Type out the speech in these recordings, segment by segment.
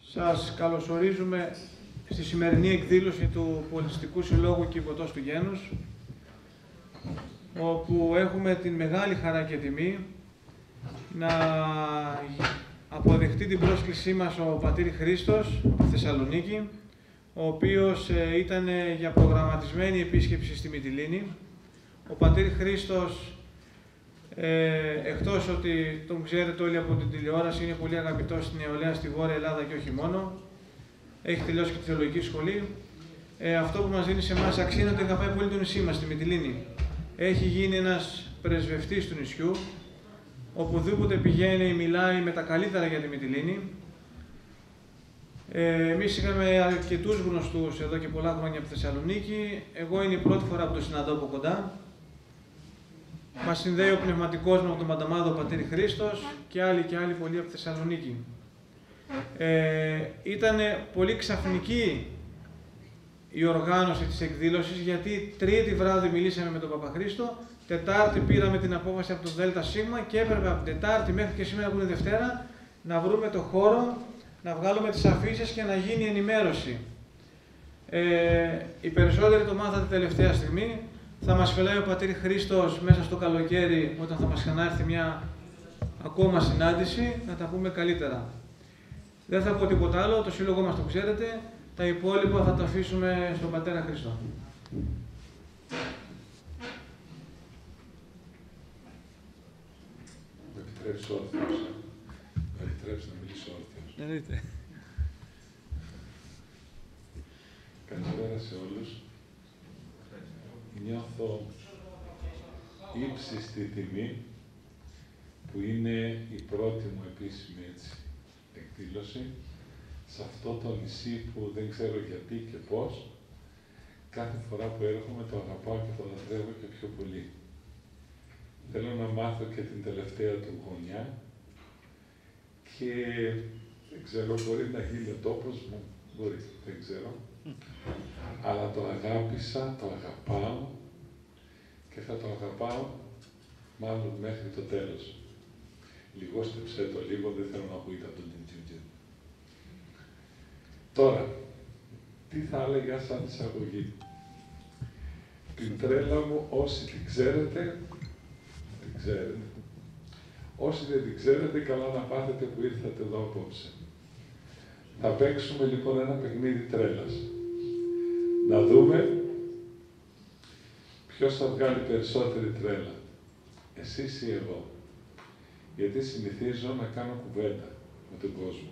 Σας καλωσορίζουμε στη σημερινή εκδήλωση του Πολιτιστικού Συλλόγου Κιβωτός του Γένους, όπου έχουμε την μεγάλη χαρά και τιμή να αποδεχτεί την πρόσκλησή μας ο πατήρ Χρήστος από τη Θεσσαλονίκη, ο οποίος ήταν για προγραμματισμένη επίσκεψη στη Μυτιλήνη. Ο πατήρ Χρήστος, εκτός ότι τον ξέρετε όλοι από την τηλεόραση, είναι πολύ αγαπητός στην νεολαία στη Βόρεια Ελλάδα και όχι μόνο. Έχει τελειώσει και τη θεολογική σχολή. Αυτό που μας δίνει σε εμάς αξία είναι ότι αγαπάει πολύ το νησί μας, τη Μυτιλήνη. Έχει γίνει ένας πρεσβευτής του νησιού. Οπουδήποτε πηγαίνει, μιλάει με τα καλύτερα για τη Μυτιλήνη. Εμείς είχαμε αρκετούς γνωστούς εδώ και πολλά χρόνια από τη Θεσσαλονίκη. Εγώ είναι η πρώτη φορά που το συναντώ από κοντά. Μας συνδέει ο πνευματικός μου από τον Πανταμάδο πατήρ Χρήστος και άλλοι πολλοί από τη Θεσσαλονίκη. Ήταν πολύ ξαφνική η οργάνωση της εκδήλωσης, γιατί Τρίτη βράδυ μιλήσαμε με τον Παπαχρήστο, Τετάρτη πήραμε την απόφαση από το ΔΣ και έπρεπε από την Τετάρτη μέχρι και σήμερα που είναι Δευτέρα να βρούμε το χώρο, να βγάλουμε τις αφήσεις και να γίνει ενημέρωση. Οι περισσότεροι το μάθατε τελευταία στιγμή. Θα μας φυλάει ο πατήρ Χρήστος μέσα στο καλοκαίρι, όταν θα μας ξανάρθει μια ακόμα συνάντηση, να τα πούμε καλύτερα. Δεν θα πω τίποτα άλλο, το σύλλογο μας το ξέρετε, τα υπόλοιπα θα τα αφήσουμε στον πατέρα Χρήστο. Με επιτρέψεις όρθιος. Με επιτρέψεις να μιλήσω όρθιος. Εννοείται. Καλησπέρα σε όλους. Νιώθω ύψιστη τιμή που είναι η πρώτη μου επίσημη εκδήλωση σε αυτό το νησί που δεν ξέρω γιατί και πώς. Κάθε φορά που έρχομαι το αγαπάω και το λατρεύω και πιο πολύ. Θέλω να μάθω και την τελευταία του γωνιά και δεν ξέρω, μπορεί να γίνει ο τόπος μου, μπορεί, δεν ξέρω. Αλλά το αγάπησα, το αγαπάω και θα το αγαπάω μάλλον μέχρι το τέλος. Λιγόστεψε το λίγο, δεν θέλω να ακούγεται από τον Τιντζιντζιν. Τώρα, τι θα έλεγα σαν εισαγωγή. Την τρέλα μου, όσοι την ξέρετε, την ξέρετε. Όσοι δεν την ξέρετε, καλά να πάθετε που ήρθατε εδώ απόψε. Θα παίξουμε λοιπόν ένα παιχνίδι τρέλας. Να δούμε ποιος θα βγάλει περισσότερη τρέλα. Εσείς ή εγώ. Γιατί συνηθίζω να κάνω κουβέντα με τον κόσμο.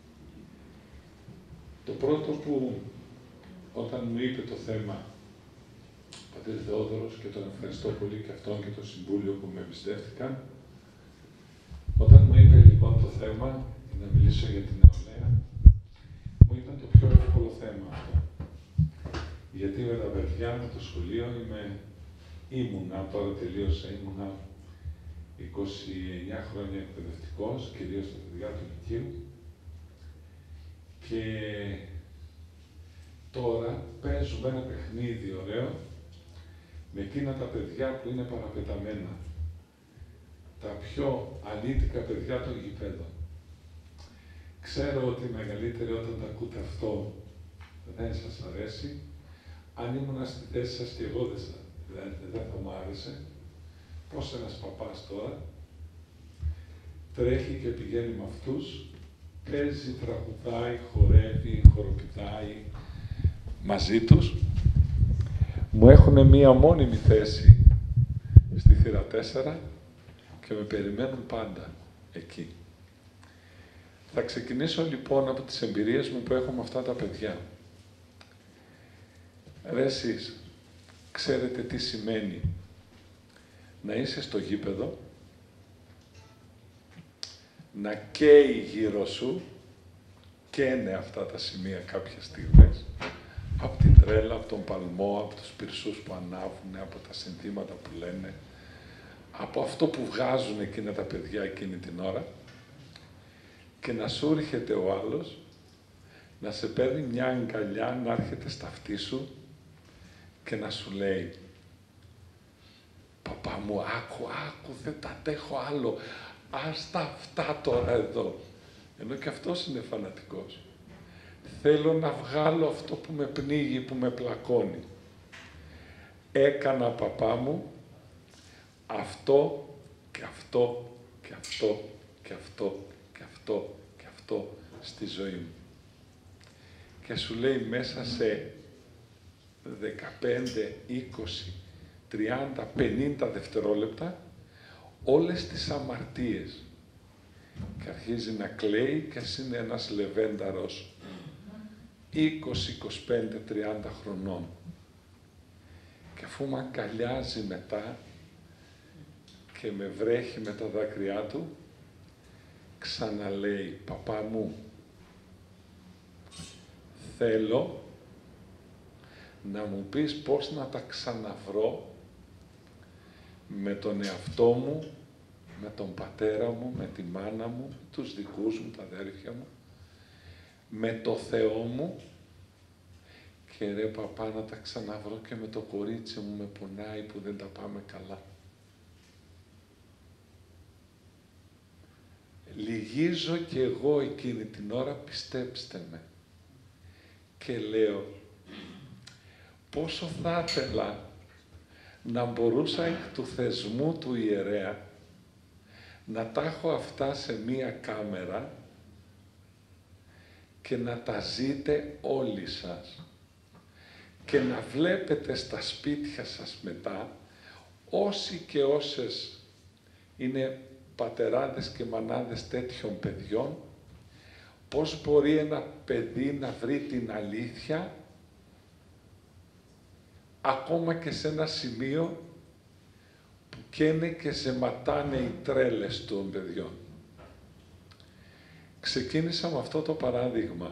Το πρώτο που όταν μου είπε το θέμα ο πατήρ Θεόδωρος, και τον ευχαριστώ πολύ και αυτόν και το Συμβούλιο που με εμπιστεύτηκαν, όταν μου είπε λοιπόν το θέμα, να μιλήσω για την νεολαία, μου ήταν το πιο εύκολο θέμα αυτό. Γιατί με τα παιδιά, με το σχολείο, ήμουνα, τώρα τελείωσα, ήμουνα 29 χρόνια εκπαιδευτικός, κυρίως στα παιδιά του Λυκείου. Και τώρα παίζουμε ένα παιχνίδι ωραίο με εκείνα τα παιδιά που είναι παραπεταμένα. Τα πιο αλήτικα παιδιά των γηπέδων. Ξέρω ότι οι μεγαλύτεροι όταν τα ακούτε αυτό δεν σας αρέσει. Αν ήμουν στη θέση σας και εγώ δεν θα μου άρεσε. Πώς ένας παπάς τώρα τρέχει και πηγαίνει με αυτούς, παίζει, τραγουδάει, χορεύει, χοροπηδάει μαζί τους. Μου έχουν μία μόνιμη θέση στη θύρα 4 και με περιμένουν πάντα εκεί. Θα ξεκινήσω λοιπόν από τις εμπειρίες μου που έχω με αυτά τα παιδιά. Ρε εσείς, ξέρετε τι σημαίνει να είσαι στο γήπεδο, να καίει γύρω σου, καίνε αυτά τα σημεία κάποιες στιγμές, από την τρέλα, από τον παλμό, από τους πυρσούς που ανάβουν, από τα συνθήματα που λένε, από αυτό που βγάζουν εκείνα τα παιδιά εκείνη την ώρα, και να σου έρχεται ο άλλος, να σε παίρνει μια αγκαλιά, να έρχεται στα αυτή σου και να σου λέει «Παπά μου, άκου, δεν τα αντέχω άλλο, ας τα αυτά τώρα εδώ». Ενώ και αυτός είναι φανατικός. Θέλω να βγάλω αυτό που με πνίγει, που με πλακώνει. Έκανα, παπά μου, αυτό και αυτό και αυτό και αυτό και αυτό και αυτό στη ζωή μου. Και σου λέει μέσα σε 15, 20, 30, 50 δευτερόλεπτα όλες τις αμαρτίες. Και αρχίζει να κλαίει και ας είναι ένας λεβένταρος 20, 25, 30 χρονών. Και αφού με αγκαλιάζει μετά και με βρέχει με τα δάκρυά του, ξαναλέει, παπά μου, θέλω να μου πεις πώς να τα ξαναβρω με τον εαυτό μου, με τον πατέρα μου, με τη μάνα μου, τους δικούς μου, τα αδέρφια μου, με το Θεό μου και ρε παπά να τα ξαναβρω και με το κορίτσι μου με πονάει που δεν τα πάμε καλά. Λυγίζω κι εγώ εκείνη την ώρα, πιστέψτε με. Και λέω, πόσο θα ήθελα να μπορούσα εκ του θεσμού του ιερέα να τα έχω αυτά σε μία κάμερα και να τα ζείτε όλοι σας και να βλέπετε στα σπίτια σας μετά όσοι και όσες είναι πατεράδες και μανάδες τέτοιων παιδιών, πώς μπορεί ένα παιδί να βρει την αλήθεια ακόμα και σε ένα σημείο που καίνε και ζεματάνε οι τρέλες των παιδιών. Ξεκίνησα με αυτό το παράδειγμα.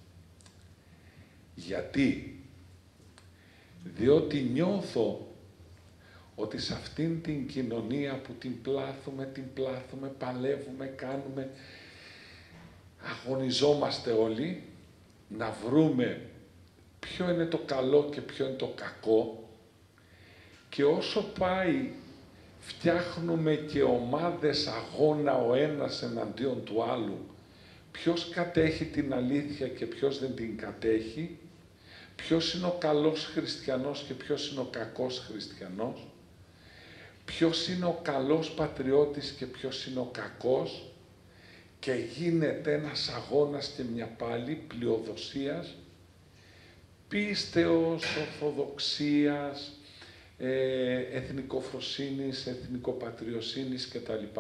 Γιατί? Διότι νιώθω ότι σε αυτήν την κοινωνία που την πλάθουμε, παλεύουμε, κάνουμε, αγωνιζόμαστε όλοι, να βρούμε ποιο είναι το καλό και ποιο είναι το κακό και όσο πάει φτιάχνουμε και ομάδες αγώνα ο ένας εναντίον του άλλου, ποιος κατέχει την αλήθεια και ποιος δεν την κατέχει, ποιος είναι ο καλός χριστιανός και ποιος είναι ο κακός χριστιανός, ποιος είναι ο καλός πατριώτης και ποιος είναι ο κακός και γίνεται ένας αγώνας και μια πάλι πλειοδοσίας, πίστεως, ορθοδοξίας, εθνικοφροσύνης, εθνικοπατριοσύνης κτλ.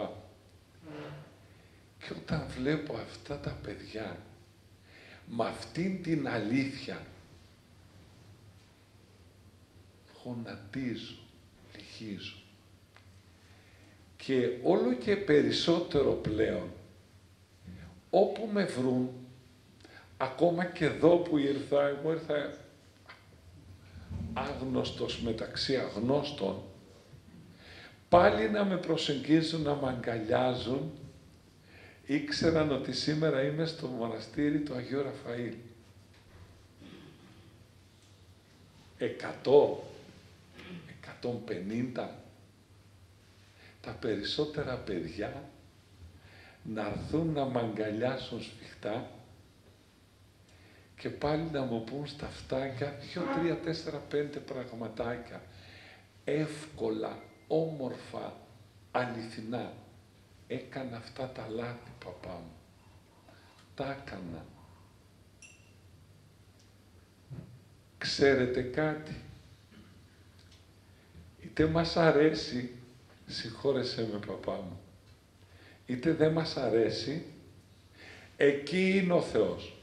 Και όταν βλέπω αυτά τα παιδιά με αυτήν την αλήθεια, γονατίζω, λυγίζω. Και όλο και περισσότερο πλέον, όπου με βρουν, ακόμα και εδώ που ήρθα, εγώ ήρθα άγνωστος μεταξύ αγνώστων, πάλι να με προσεγγίζουν, να με αγκαλιάζουν, ήξεραν ότι σήμερα είμαι στο μοναστήρι του Αγίου Ραφαήλ. 100, 150, τα περισσότερα παιδιά να έρθουν να μ' αγκαλιάσουν σφιχτά και πάλι να μου πούν στα φτάκια 2, 3, 4, 5 πραγματάκια εύκολα, όμορφα, αληθινά. Έκανα αυτά τα λάθη, παπά μου. Τα έκανα. Ξέρετε κάτι? Είτε μας αρέσει, συγχώρεσέ με παπά μου, είτε δεν μας αρέσει, εκεί είναι ο Θεός.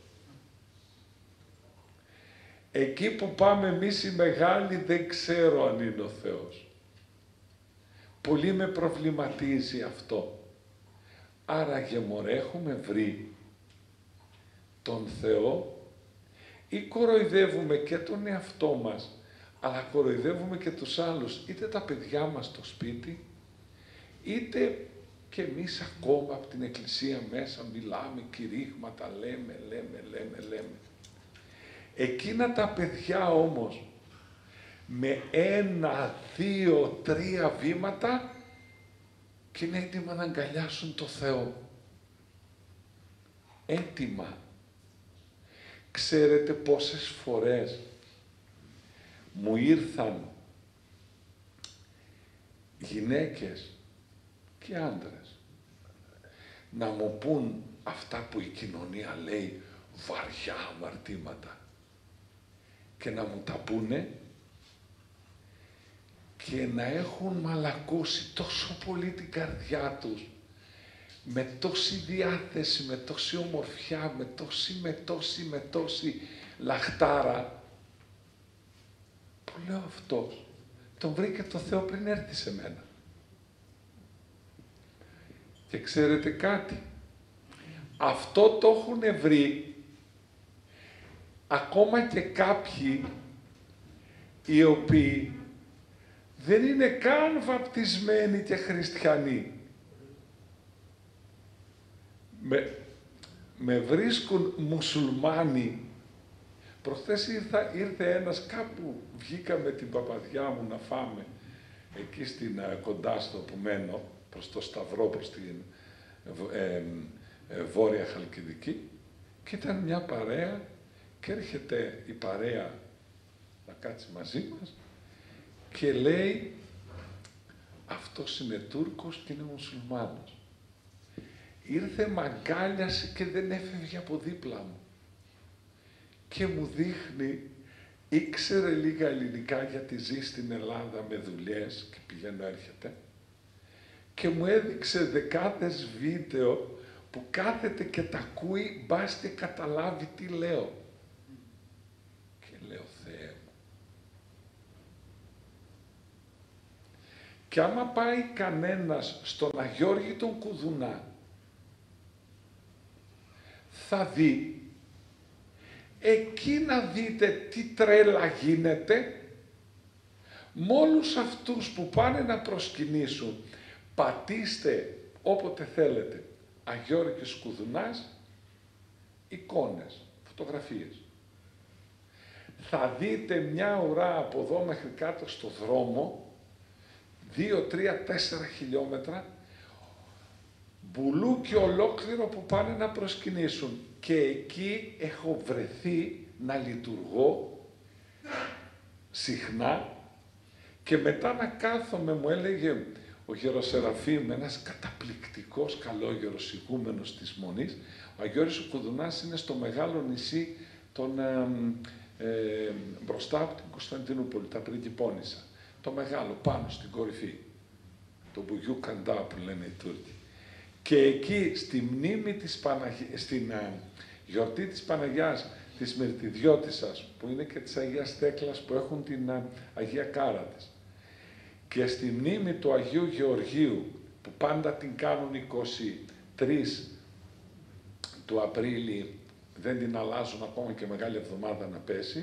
Εκεί που πάμε εμείς οι μεγάλοι δεν ξέρω αν είναι ο Θεός. Πολύ με προβληματίζει αυτό. Άραγε μωρέ, έχουμε βρει τον Θεό ή κοροϊδεύουμε και τον εαυτό μας, αλλά κοροϊδεύουμε και τους άλλους, είτε τα παιδιά μας στο σπίτι, είτε και εμείς ακόμα από την εκκλησία μέσα μιλάμε, κηρύγματα, λέμε. Εκείνα τα παιδιά όμως, με 1, 2, 3 βήματα και είναι έτοιμα να αγκαλιάσουν το Θεό. Έτοιμα. Ξέρετε πόσες φορές μου ήρθαν γυναίκες και άντρες να μου πούν αυτά που η κοινωνία λέει βαριά αμαρτήματα και να μου τα πούνε και να έχουν μαλακώσει τόσο πολύ την καρδιά τους με τόση διάθεση, με τόση ομορφιά, με τόση λαχτάρα, που λέω αυτός τον βρήκε το Θεό πριν έρθει σε μένα. Και ξέρετε κάτι, αυτό το έχουν βρει ακόμα και κάποιοι οι οποίοι δεν είναι καν βαπτισμένοι και χριστιανοί. Με βρίσκουν μουσουλμάνοι. Προχθές ήρθε ένας, κάπου βγήκα με την παπαδιά μου να φάμε, εκεί κοντά στο που μένω, προς το Σταυρό, προς την Βόρεια Χαλκιδική, και ήταν μια παρέα και έρχεται η παρέα να κάτσει μαζί μας και λέει αυτός είναι Τούρκος και είναι μουσουλμάνος. Ήρθε, μ' αγκάλιασε και δεν έφευγε από δίπλα μου. Και μου δείχνει, ήξερε λίγα ελληνικά γιατί ζει στην Ελλάδα με δουλειές και πηγαίνω έρχεται, και μου έδειξε δεκάδες βίντεο που κάθεται και τα ακούει, μπας και καταλάβει τι λέω. Και λέω, Θεέ μου. Και άμα πάει κανένας στον Αγιώργη τον Κουδουνά, θα δει, εκεί να δείτε τι τρέλα γίνεται με όλους αυτούς που πάνε να προσκυνήσουν. Πατήστε όποτε θέλετε Αγιώργης Κουδουνάς, εικόνες, φωτογραφίες. Θα δείτε μια ουρά από εδώ μέχρι κάτω στο δρόμο, 2, 3, 4 χιλιόμετρα, μπουλούκι ολόκληρο που πάνε να προσκυνήσουν. Και εκεί έχω βρεθεί να λειτουργώ συχνά και μετά να κάθομαι, μου έλεγε ο Γεροσεραφείμ, ένας καταπληκτικός καλόγερος ηγούμενος της Μονής, ο Αγιώργης ο Κουδουνάς είναι στο μεγάλο νησί μπροστά από την Κωνσταντινούπολη, τα Πριγκιπώνησα, το μεγάλο, πάνω στην κορυφή, το Μπουγιού Καντά που λένε οι Τούρκοι. Και εκεί στη μνήμη της στην γιορτή της Παναγιάς της Μυρτιδιώτισσας, που είναι και της Αγίας Θέκλας που έχουν την Αγία Κάρα της, και στη μνήμη του Αγίου Γεωργίου που πάντα την κάνουν 23 του Απρίλη, δεν την αλλάζουν ακόμα και Μεγάλη Εβδομάδα να πέσει,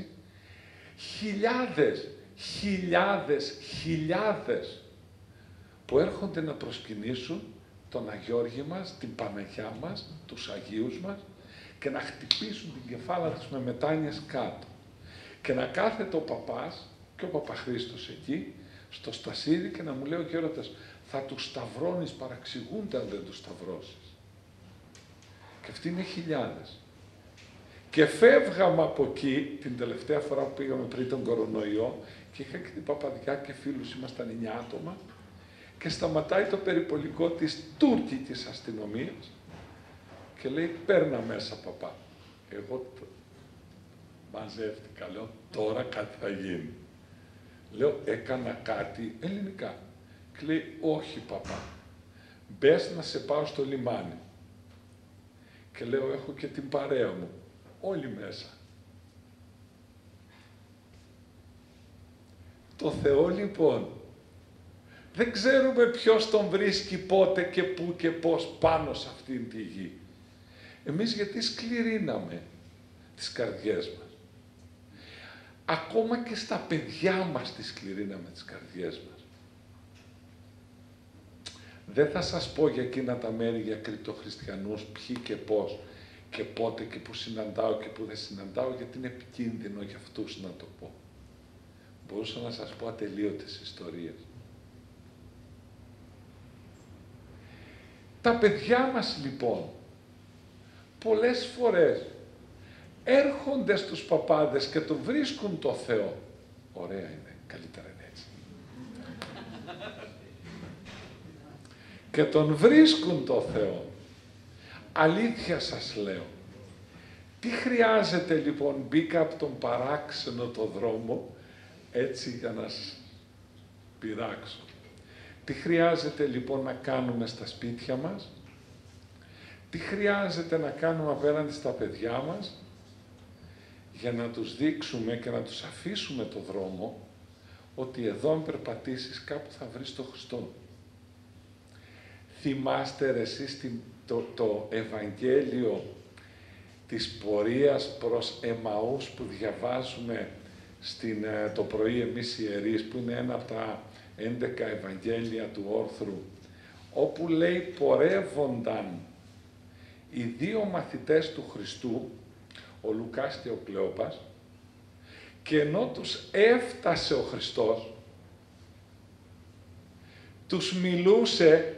χιλιάδες που έρχονται να προσκυνήσουν τον Αγιώργη μας, την Παναγιά μας, τους Αγίους μας, και να χτυπήσουν την κεφάλα τους με μετάνοιες κάτω. Και να κάθεται ο παπάς και ο Παπαχρήστος εκεί, στο στασίδι, και να μου λέει ο γέροντας, θα τους σταυρώνεις, παραξηγούνται αν δεν τους σταυρώσεις. Και αυτοί είναι χιλιάδες. Και φεύγαμε από εκεί, την τελευταία φορά που πήγαμε πριν τον κορονοϊό, και είχα και την παπαδιά και φίλους, ήμασταν 9 άτομα, και σταματάει το περιπολικό της τουρκικής αστυνομίας και λέει, παίρνα μέσα παπά. Εγώ μαζεύτηκα, λέω, τώρα κάτι θα γίνει. Λέω, έκανα κάτι ελληνικά. Και λέει, όχι παπά, μπες να σε πάω στο λιμάνι. Και λέω, έχω και την παρέα μου, όλοι μέσα. Το Θεό λοιπόν, δεν ξέρουμε ποιος τον βρίσκει πότε και πού και πώς πάνω σε αυτήν τη γη. Εμείς γιατί σκληρύναμε τις καρδιές μας. Ακόμα και στα παιδιά μας τις σκληρύναμε τις καρδιές μας. Δεν θα σας πω για εκείνα τα μέρη για κρυπτοχριστιανούς, ποιοι και πώς και πότε και που συναντάω και που δεν συναντάω, γιατί είναι επικίνδυνο για αυτούς να το πω. Μπορούσα να σας πω ατελείωτες ιστορίες. Τα παιδιά μας λοιπόν, πολλές φορές έρχονται στους παπάδες και τον βρίσκουν το Θεό. Ωραία είναι, καλύτερα είναι έτσι. Και τον βρίσκουν το Θεό. Αλήθεια σας λέω. Τι χρειάζεται λοιπόν, μπήκα από τον παράξενο το δρόμο, έτσι για να σας πειράξω. Τι χρειάζεται λοιπόν να κάνουμε στα σπίτια μας, τι χρειάζεται να κάνουμε απέναντι στα παιδιά μας, για να τους δείξουμε και να τους αφήσουμε το δρόμο, ότι εδώ αν περπατήσεις κάπου θα βρεις τον Χριστό. Θυμάστε ρε εσείς το Ευαγγέλιο της πορείας προς Εμαούς που διαβάζουμε το πρωί εμείς ιερείς, που είναι ένα από τα 11 Ευαγγέλια του όρθρου, όπου λέει πορεύονταν οι δύο μαθητές του Χριστού, ο Λουκάς και ο Κλεόπας, και ενώ τους έφτασε ο Χριστός, τους μιλούσε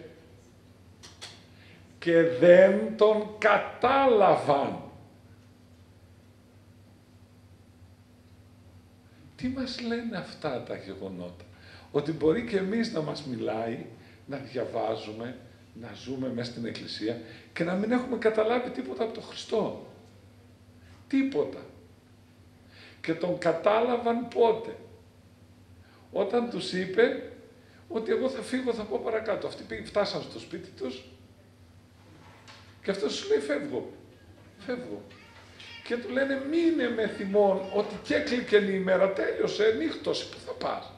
και δεν τον κατάλαβαν. Τι μας λένε αυτά τα γεγονότα? Ότι μπορεί και εμείς να μας μιλάει, να διαβάζουμε, να ζούμε μέσα στην Εκκλησία και να μην έχουμε καταλάβει τίποτα από τον Χριστό. Τίποτα. Και τον κατάλαβαν πότε? Όταν τους είπε ότι εγώ θα φύγω, θα πω παρακάτω. Αυτοί φτάσαν στο σπίτι τους και αυτός σου λέει φεύγω. Φεύγω. Και του λένε μείνε με θυμόν ότι και έκλεικε η ημέρα, τέλειωσε, νύχτωσε. Πού θα πας?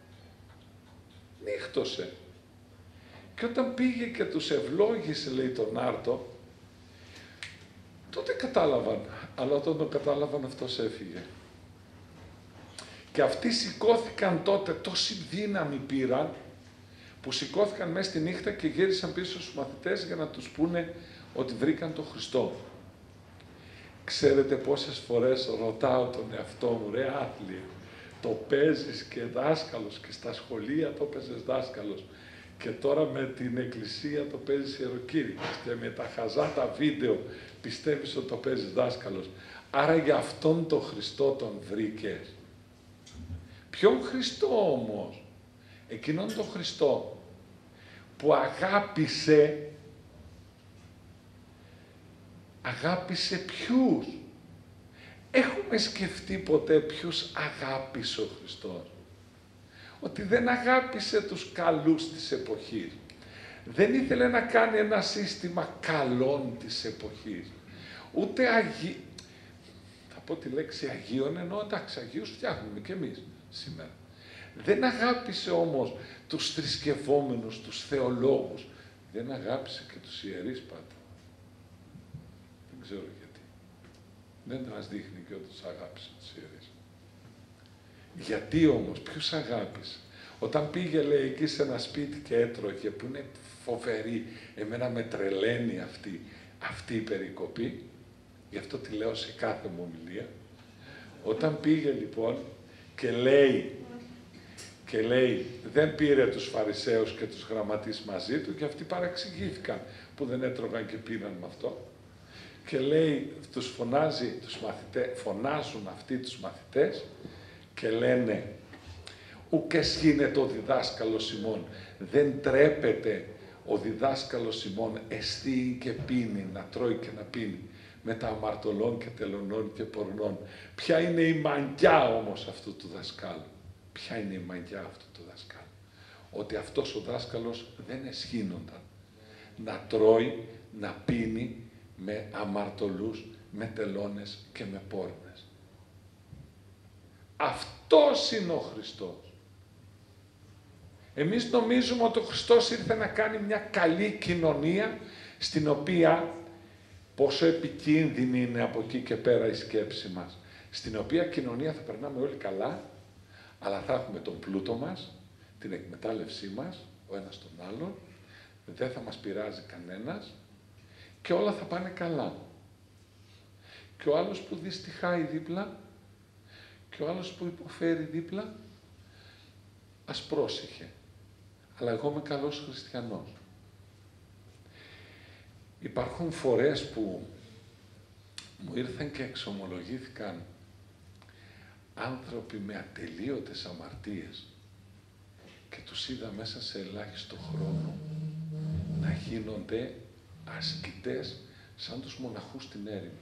Νύχτωσε. Και όταν πήγε και τους ευλόγησε, λέει, τον άρτο, τότε κατάλαβαν. Αλλά όταν το κατάλαβαν αυτός έφυγε. Και αυτοί σηκώθηκαν τότε, τόση δύναμη πήραν, που σηκώθηκαν μέσα στη νύχτα και γύρισαν πίσω στους μαθητές για να τους πούνε ότι βρήκαν τον Χριστό. Ξέρετε πόσες φορές ρωτάω τον εαυτό μου, ρε άθλια, το παίζεις και δάσκαλος και στα σχολεία το παίζεις δάσκαλος και τώρα με την εκκλησία το παίζεις ιεροκήρυκος και με τα χαζά τα βίντεο πιστεύεις ότι το παίζεις δάσκαλος. Άρα για αυτόν τον Χριστό τον βρήκες. Ποιον Χριστό όμως? Εκείνον τον Χριστό που αγάπησε ποιους? Έχουμε σκεφτεί ποτέ ποιους αγάπησε ο Χριστός? Ότι δεν αγάπησε τους καλούς της εποχής. Δεν ήθελε να κάνει ένα σύστημα καλών της εποχής. Ούτε θα πω τη λέξη Αγίων, ενώ εντάξει, Αγίους φτιάχνουμε κι εμείς σήμερα. Δεν αγάπησε όμως τους θρησκευόμενους, τους θεολόγους. Δεν αγάπησε και τους ιερείς πάντα. Δεν ξέρω γιατί. Δεν μας δείχνει και ότι τους αγάπησε τους ιερείς. Γιατί όμως, ποιους αγάπησε? Όταν πήγε, λέει, εκεί σε ένα σπίτι και έτρωγε, που είναι φοβερή, εμένα με τρελαίνει αυτή η περικοπή, γι' αυτό τη λέω σε κάθε μου ομιλία. Όταν πήγε λοιπόν και λέει, δεν πήρε τους Φαρισαίους και τους γραμματείς μαζί του και αυτοί παραξηγήθηκαν που δεν έτρωγαν και πίναν με αυτό. Και λέει, φωνάζουν αυτοί τους μαθητές και λένε, ουκ εσχήνεται ο διδάσκαλος ημών, δεν τρέπεται ο διδάσκαλος ημών εστίει και πίνει, να τρώει και να πίνει, με τα αμαρτωλών και τελωνών και πορνών. Ποια είναι η μαγιά όμως αυτού του δασκάλου? Ποια είναι η μαγιά αυτού του δασκάλου? Ότι αυτός ο δάσκαλος δεν εσχήνονταν να τρώει, να πίνει με αμαρτωλούς, με τελώνες και με πόρνες. Αυτός είναι ο Χριστός. Εμείς νομίζουμε ότι ο Χριστός ήρθε να κάνει μια καλή κοινωνία, στην οποία, πόσο επικίνδυνη είναι από εκεί και πέρα η σκέψη μας, στην οποία κοινωνία θα περνάμε όλοι καλά, αλλά θα έχουμε τον πλούτο μας, την εκμετάλλευσή μας, ο ένας τον άλλον, δεν θα μας πειράζει κανένας και όλα θα πάνε καλά. Και ο άλλος που δυστυχάει δίπλα και ο άλλος που υποφέρει δίπλα, ας πρόσεχε. Αλλά εγώ είμαι καλός χριστιανός. Υπάρχουν φορές που μου ήρθαν και εξομολογήθηκαν άνθρωποι με ατελείωτες αμαρτίες και τους είδα μέσα σε ελάχιστο χρόνο να γίνονται ασκητές σαν τους μοναχούς στην έρημο.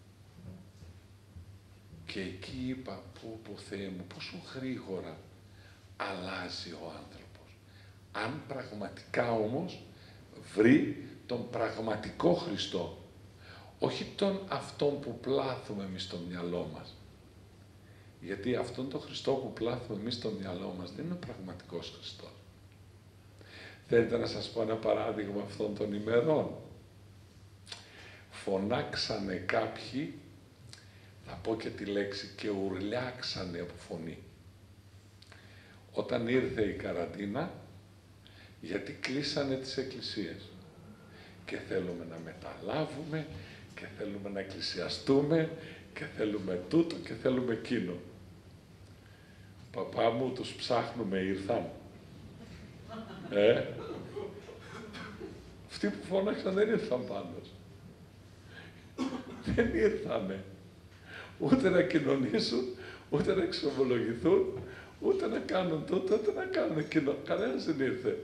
Και εκεί είπα, πω Θεέ μου, πόσο γρήγορα αλλάζει ο άνθρωπος. Αν πραγματικά όμως βρει τον πραγματικό Χριστό, όχι τον αυτόν που πλάθουμε εμείς στο μυαλό μας. Γιατί αυτόν τον Χριστό που πλάθουμε εμείς στο μυαλό μας δεν είναι ο πραγματικός Χριστός. Θέλετε να σας πω ένα παράδειγμα αυτών των ημερών? Φωνάξανε κάποιοι, θα πω και τη λέξη, και ουρλιάξανε από φωνή. Όταν ήρθε η καραντίνα, γιατί κλείσανε τις εκκλησίες. Και θέλουμε να μεταλάβουμε, και θέλουμε να εκκλησιαστούμε, και θέλουμε τούτο, και θέλουμε εκείνο. Παπά μου, τους ψάχνουμε, ήρθαν. Αυτοί που φώναξαν δεν ήρθαν πάντως. Δεν ήρθανε. Ούτε να κοινωνήσουν, ούτε να εξομολογηθούν, ούτε να κάνουν τούτο, ούτε να κάνουν εκείνο. Κανένας δεν ήρθε.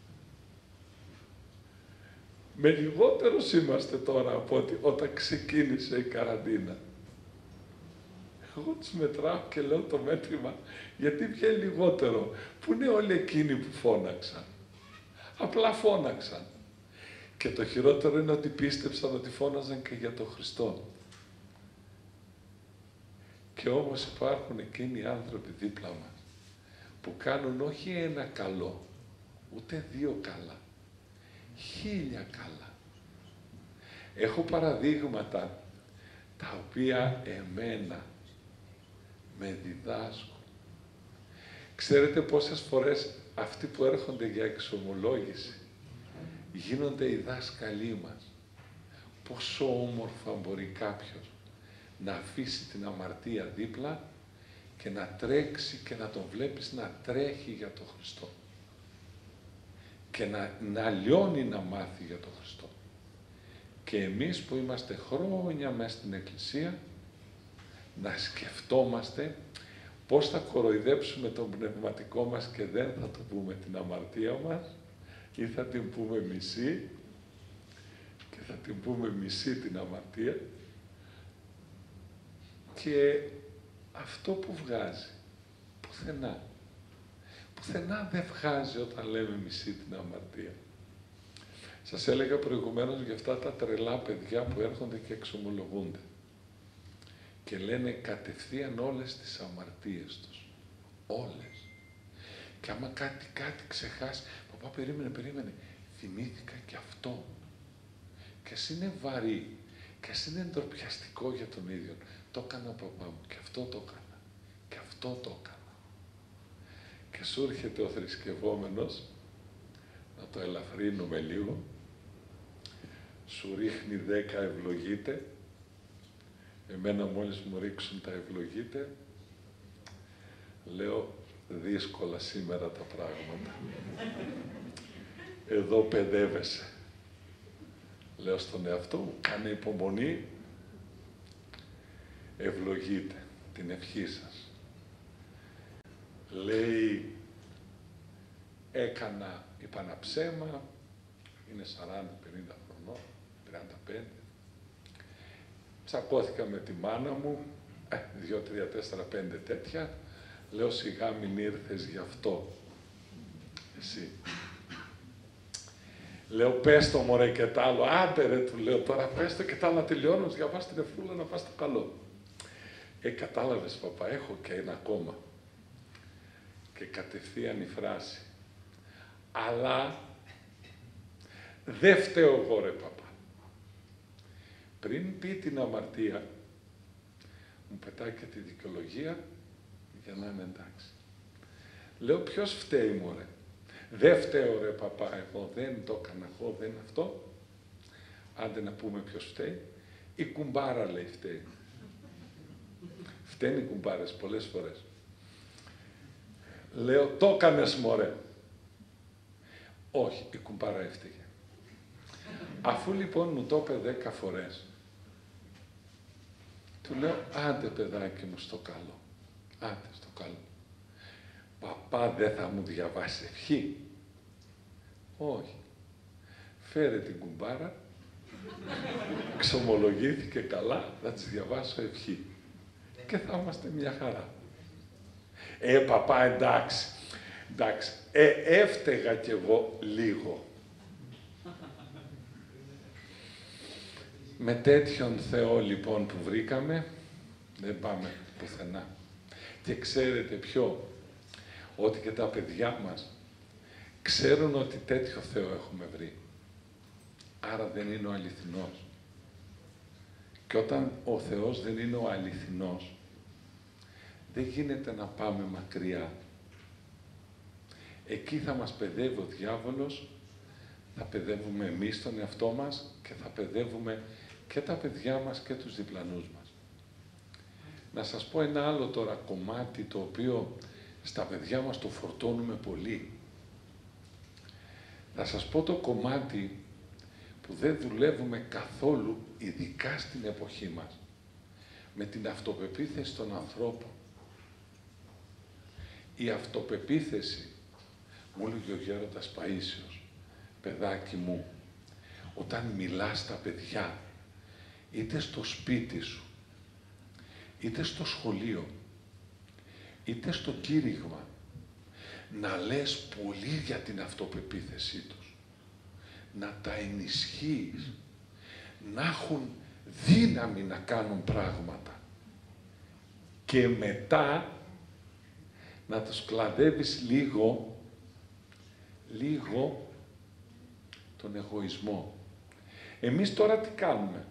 Με λιγότερους είμαστε τώρα από ότι όταν ξεκίνησε η καραντίνα. Εγώ τους μετράω και λέω το μέτρημα, γιατί βγαίνει λιγότερο. Πού είναι όλοι εκείνοι που φώναξαν? Απλά φώναξαν. Και το χειρότερο είναι ότι πίστεψαν ότι φώναζαν και για τον Χριστό. Και όμως υπάρχουν εκείνοι οι άνθρωποι δίπλα μας που κάνουν όχι ένα καλό, ούτε δύο καλά, 1000 καλά. Έχω παραδείγματα τα οποία εμένα με διδάσκουν. Ξέρετε πόσες φορές αυτοί που έρχονται για εξομολόγηση γίνονται οι δάσκαλοι μας. Πόσο όμορφα μπορεί κάποιος να αφήσει την αμαρτία δίπλα και να τρέξει και να τον βλέπεις να τρέχει για τον Χριστό. Και να λιώνει να μάθει για τον Χριστό. Και εμείς που είμαστε χρόνια μέσα στην Εκκλησία, να σκεφτόμαστε πώς θα κοροϊδέψουμε τον πνευματικό μας και δεν θα του πούμε την αμαρτία μας, ή θα την πούμε μισή, και θα την πούμε μισή την αμαρτία, και αυτό που βγάζει, πουθενά. Πουθενά δεν βγάζει όταν λέμε μισή την αμαρτία. Σας έλεγα προηγουμένως για αυτά τα τρελά παιδιά που έρχονται και εξομολογούνται και λένε κατευθείαν όλες τις αμαρτίες τους. Όλες. Και άμα κάτι ξεχάσει, παπά περίμενε, θυμήθηκα και αυτό. Και ας είναι βαρύ, και ας είναι ντροπιαστικό για τον ίδιο. Το έκανα παπά μου, και αυτό το έκανα, και αυτό το έκανα. Και σου έρχεται ο θρησκευόμενος, να το ελαφρύνουμε λίγο, σου ρίχνει 10 ευλογείτε, εμένα μόλις μου ρίξουν τα ευλογείτε, λέω δύσκολα σήμερα τα πράγματα. Εδώ παιδεύεσαι. Λέω στον εαυτό μου, κάνε υπομονή, ευλογείτε την ευχή σας. Λέει, είπα ένα ψέμα, είναι 40-50 χρονών, 35. Τσακώθηκα με τη μάνα μου, 2, 3, 4, 5 τέτοια. Λέω, σιγά μην ήρθες γι' αυτό. Εσύ. Λέω, πες το μωρέ και τ' άλλο. Άντε ρε, του λέω, τώρα πες το και τ' άλλο, να τελειώνω, διαβάς την εφούλα, να πας στο καλό. Κατάλαβες παπά, έχω και ένα ακόμα. Και κατευθείαν η φράση. Αλλά δεν φταίω εγώ ρε παπά. Πριν πει την αμαρτία, μου πετάει και τη δικαιολογία για να είναι εντάξει. Λέω, ποιος φταίει μωρέ? Δεν φταίω ρε παπά, εγώ δεν το έκανα, εγώ δεν αυτό. Άντε να πούμε ποιος φταίει. Η κουμπάρα λέει φταίει. Φταίνουν οι κουμπάρες πολλές φορές. Λέω, το έκανες μωρέ. Όχι, η κουμπάρα έφταιγε. Αφού λοιπόν μου το είπε 10 φορές, Του λέω, άντε παιδάκι μου στο καλό. Άντε στο καλό. Παπά, δεν θα μου διαβάσει ευχή? Όχι. Φέρε την κουμπάρα, ξομολογήθηκε καλά, θα της διαβάσω ευχή. Και θα είμαστε μια χαρά. Παπά, εντάξει. Έφταιγα κι εγώ λίγο. Με τέτοιον Θεό λοιπόν που βρήκαμε, δεν πάμε πουθενά. Και ξέρετε ποιο? Ότι και τα παιδιά μας ξέρουν ότι τέτοιο Θεό έχουμε βρει. Άρα δεν είναι ο αληθινός. Και όταν ο Θεός δεν είναι ο αληθινός, δεν γίνεται να πάμε μακριά. Εκεί θα μας παιδεύει ο διάβολος, θα παιδεύουμε εμείς τον εαυτό μας και θα παιδεύουμε και τα παιδιά μας και τους διπλανούς μας. Να σας πω ένα άλλο τώρα κομμάτι, το οποίο στα παιδιά μας το φορτώνουμε πολύ. Να σας πω το κομμάτι που δεν δουλεύουμε καθόλου, ειδικά στην εποχή μας, με την αυτοπεποίθηση των ανθρώπων. Η αυτοπεποίθηση, μου έλεγε ο γέροντας Παΐσιος, παιδάκι μου, όταν μιλάς στα παιδιά, είτε στο σπίτι σου, είτε στο σχολείο, είτε στο κήρυγμα, να λες πολύ για την αυτοπεποίθησή τους, να τα ενισχύεις, να έχουν δύναμη να κάνουν πράγματα και μετά να τους κλαδεύεις λίγο τον εγωισμό. Εμείς τώρα τι κάνουμε?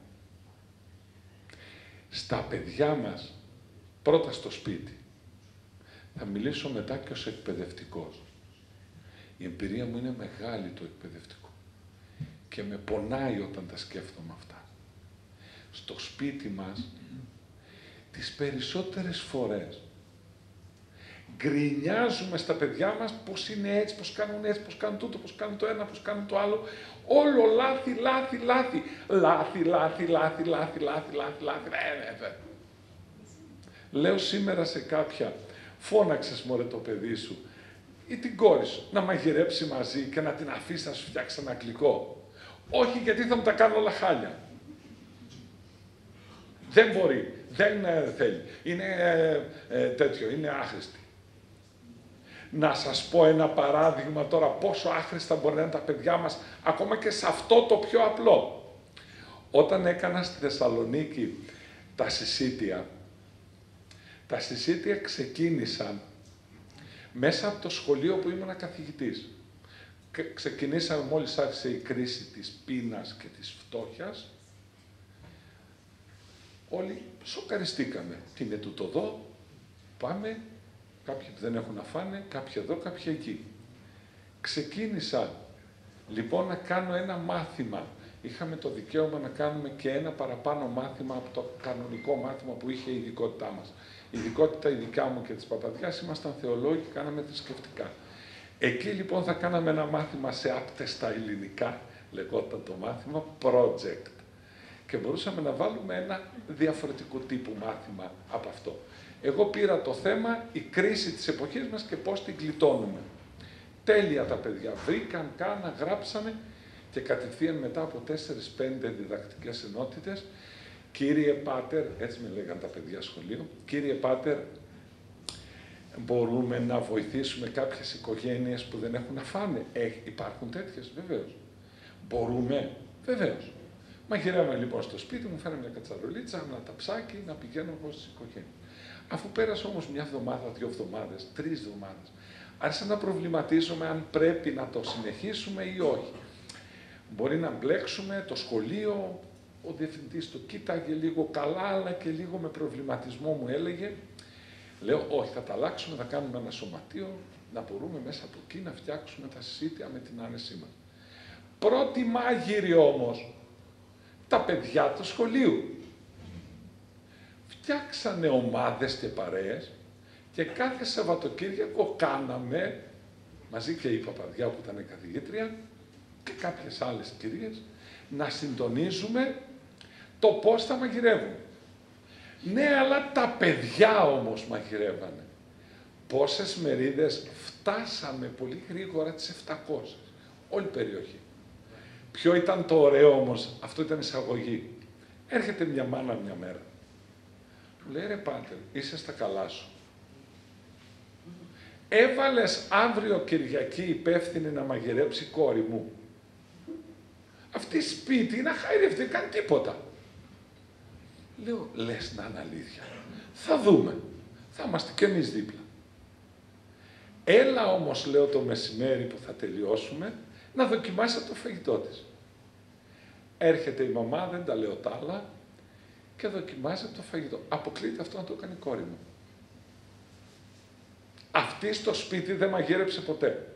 Στα παιδιά μας, πρώτα στο σπίτι, θα μιλήσω μετά και ως εκπαιδευτικός. Η εμπειρία μου είναι μεγάλη το εκπαιδευτικό και με πονάει όταν τα σκέφτομαι αυτά. Στο σπίτι μας, τις περισσότερες φορές, γκρινιάζουμε στα παιδιά μας πως είναι έτσι, πως κάνουν έτσι, πως κάνουν τούτο, πως κάνουν το ένα, πως κάνουν το άλλο. Όλο λάθη. Λέω σήμερα σε κάποια, φώναξες μωρέ το παιδί σου ή την κόρη σου να μαγειρέψει μαζί και να την αφήσει να σου φτιάξει ένα γλυκό. Όχι, γιατί θα μου τα κάνω όλα χάλια. Δεν μπορεί, δεν θέλει. Είναι τέτοιο, είναι άχρηστη. Να σας πω ένα παράδειγμα τώρα πόσο άχρηστα μπορεί να είναι τα παιδιά μας, ακόμα και σε αυτό το πιο απλό. Όταν έκανα στη Θεσσαλονίκη τα συσίτια ξεκίνησαν μέσα από το σχολείο που ήμουν καθηγητής. Ξεκινήσαμε μόλις άρχισε η κρίση της πείνας και της φτώχειας. Όλοι σοκαριστήκαμε. Τι είναι τούτο εδώ, πάμε, κάποιοι δεν έχουν να φάνε, κάποιοι εδώ, κάποιοι εκεί. Ξεκίνησα λοιπόν να κάνω ένα μάθημα. Είχαμε το δικαίωμα να κάνουμε και ένα παραπάνω μάθημα από το κανονικό μάθημα που είχε η ειδικότητά μας. Η ειδικότητα η δικιά μου και της Παπαδιάς, ήμασταν θεολόγοι και κάναμε θρησκευτικά. Εκεί λοιπόν θα κάναμε ένα μάθημα σε άπτεστα ελληνικά, λεγόταν το μάθημα, project. Και μπορούσαμε να βάλουμε ένα διαφορετικό τύπου μάθημα από αυτό. Εγώ πήρα το θέμα, η κρίση της εποχής μας και πώς την γλιτώνουμε. Τέλεια τα παιδιά, βρήκαν, γράψανε και κατευθείαν μετά από 4-5 διδακτικές ενότητες, κύριε Πάτερ, έτσι με λέγαν τα παιδιά σχολείο, κύριε Πάτερ, μπορούμε να βοηθήσουμε κάποιες οικογένειες που δεν έχουν να φάνε? Υπάρχουν τέτοιες, βεβαίως. Μπορούμε, βεβαίως. Μαγειρεύαμε λοιπόν στο σπίτι μου, φέραμε μια κατσαρολίτσα, ένα ταψάκι, να πηγαίνω εγώ στις οικογένειες. Αφού πέρασε όμως μια εβδομάδα, 2 εβδομάδες, 3 εβδομάδες, άρχισα να προβληματίζομαι αν πρέπει να το συνεχίσουμε ή όχι. Μπορεί να μπλέξουμε το σχολείο, ο διευθυντής το κοίταγε λίγο καλά, αλλά και λίγο με προβληματισμό μου έλεγε. Λέω, όχι, θα τα αλλάξουμε, θα κάνουμε ένα σωματείο, να μπορούμε μέσα από εκεί να φτιάξουμε τα συσίτια με την άνεσή μας. Πρώτη μάγειρη όμως, τα παιδιά του σχολείου. Φτιάξανε ομάδες και παρέες και κάθε Σαββατοκύριακο κάναμε, μαζί και η Παπαδιά που ήταν καθηγήτρια και κάποιες άλλες κυρίες, να συντονίζουμε το πώς θα μαγειρεύουμε. Ναι, αλλά τα παιδιά όμως μαγειρεύανε. Πόσες μερίδες φτάσαμε πολύ γρήγορα τις 700, όλη η περιοχή. Ποιο ήταν το ωραίο όμως, αυτό ήταν εισαγωγή. Έρχεται μια μάνα μια μέρα. Του λέει, ρε πάτερ, είσαι στα καλά σου. Έβαλες αύριο Κυριακή υπεύθυνη να μαγειρέψει κόρη μου. Αυτή σπίτι να χαϊρευτεί, κάνει τίποτα. Λέω, λες να είναι αλήθεια. Θα δούμε. Θα είμαστε κι εμείς δίπλα. Έλα όμως, λέω, το μεσημέρι που θα τελειώσουμε, να δοκιμάσει το φαγητό της. Έρχεται η μαμά, δεν τα λέω τα άλλα, και δοκιμάζει το φαγητό. Αποκλείται αυτό να το κάνει η κόρη μου. Αυτή στο σπίτι δεν μαγείρεψε ποτέ.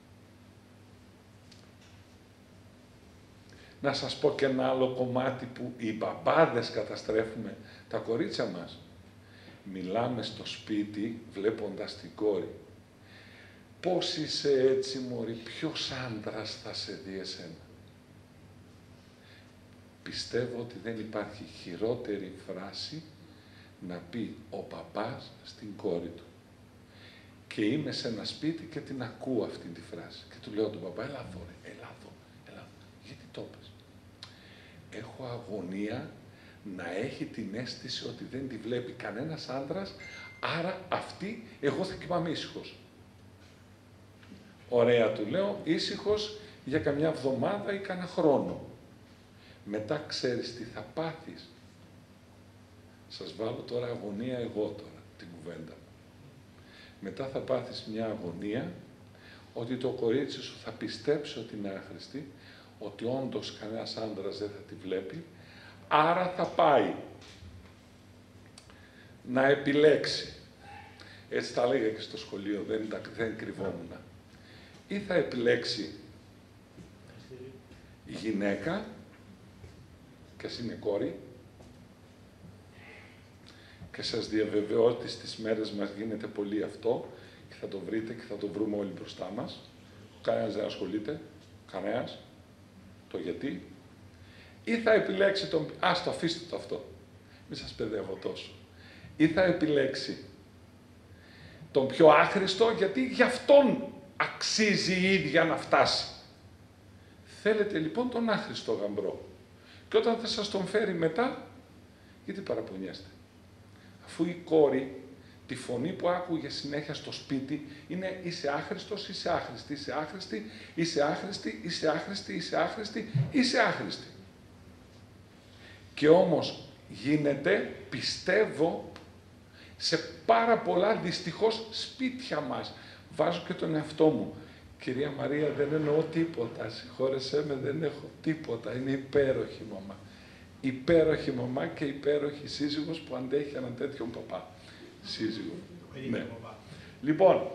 Να σας πω και ένα άλλο κομμάτι που οι μπαμπάδες καταστρέφουμε τα κορίτσια μας. Μιλάμε στο σπίτι βλέποντας την κόρη. Πώς είσαι έτσι μωρή, ποιος άντρας θα σε δει εσένα. Πιστεύω ότι δεν υπάρχει χειρότερη φράση να πει ο παπάς στην κόρη του. Και είμαι σε ένα σπίτι και την ακούω αυτή τη φράση. Και του λέω τον παπά, έλα εδώ ρε, έλα εδώ. Γιατί το πες. Έχω αγωνία να έχει την αίσθηση ότι δεν τη βλέπει κανένας άντρας, άρα αυτή, εγώ θα κοιμάμαι ήσυχος. Ωραία, του λέω, ήσυχος για καμιά εβδομάδα ή κανένα χρόνο. Μετά ξέρεις τι θα πάθεις. Σας βάλω τώρα αγωνία εγώ τώρα, την κουβέντα. Μετά θα πάθεις μια αγωνία ότι το κορίτσι σου θα πιστέψει ότι είναι άχρηστη, ότι όντως κανένας άντρας δεν θα τη βλέπει, άρα θα πάει να επιλέξει. Έτσι τα έλεγα και στο σχολείο, δεν κρυβόμουν. Ή θα επιλέξει η γυναίκα, και ας είναι κόρη, και σας διαβεβαιώ ότι στις μέρες μας γίνεται πολύ αυτό και θα το βρείτε και θα το βρούμε όλοι μπροστά μας. Κανένας δεν ασχολείται, κανένας, το γιατί. Ή θα επιλέξει τον... το αφήστε το αυτό, μη σας παιδεύω τόσο. Ή θα επιλέξει τον πιο άχρηστο, γιατί γι' αυτόν αξίζει η ίδια να φτάσει. Θέλετε λοιπόν τον άχρηστο γαμπρό. Και όταν θα σας τον φέρει μετά, γιατί παραπονιέστε. Αφού η κόρη, τη φωνή που άκουγε συνέχεια στο σπίτι, είναι είσαι άχρηστος, είσαι άχρηστη, είσαι άχρηστη, είσαι άχρηστη, είσαι άχρηστη, είσαι άχρηστη, είσαι άχρηστη. Και όμως γίνεται, πιστεύω, σε πάρα πολλά δυστυχώς σπίτια μας. Βάζω και τον εαυτό μου. Κυρία Μαρία, δεν εννοώ τίποτα, συγχώρεσέ με, δεν έχω τίποτα, είναι υπέροχη μαμά. Υπέροχη μαμά και υπέροχη σύζυγος που αντέχει έναν τέτοιον παπά. Σύζυγο. Ναι. Λοιπόν,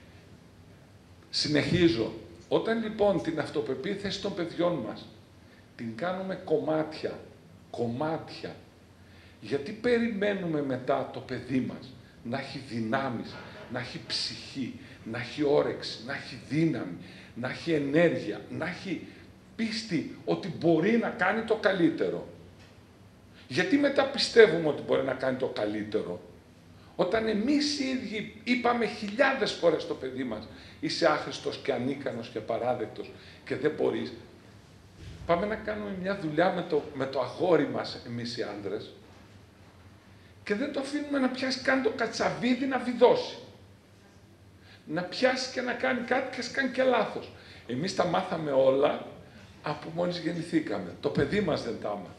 συνεχίζω. Όταν λοιπόν την αυτοπεποίθηση των παιδιών μας την κάνουμε κομμάτια, γιατί περιμένουμε μετά το παιδί μας να έχει δυνάμεις, να έχει ψυχή, να έχει όρεξη, να έχει δύναμη, να έχει ενέργεια, να έχει πίστη ότι μπορεί να κάνει το καλύτερο. Γιατί μετά πιστεύουμε ότι μπορεί να κάνει το καλύτερο, όταν εμείς οι ίδιοι είπαμε χιλιάδες φορές στο παιδί μας είσαι άχρηστος και ανίκανος και παράδεκτος και δεν μπορείς. Πάμε να κάνουμε μια δουλειά με το αγόρι μας εμείς οι άντρες και δεν το αφήνουμε να πιάσει καν το κατσαβίδι να βιδώσει. Να πιάσει και να κάνει κάτι και κάνει και λάθος. Εμείς τα μάθαμε όλα από μόλις γεννηθήκαμε. Το παιδί μας δεν τα άμαθε.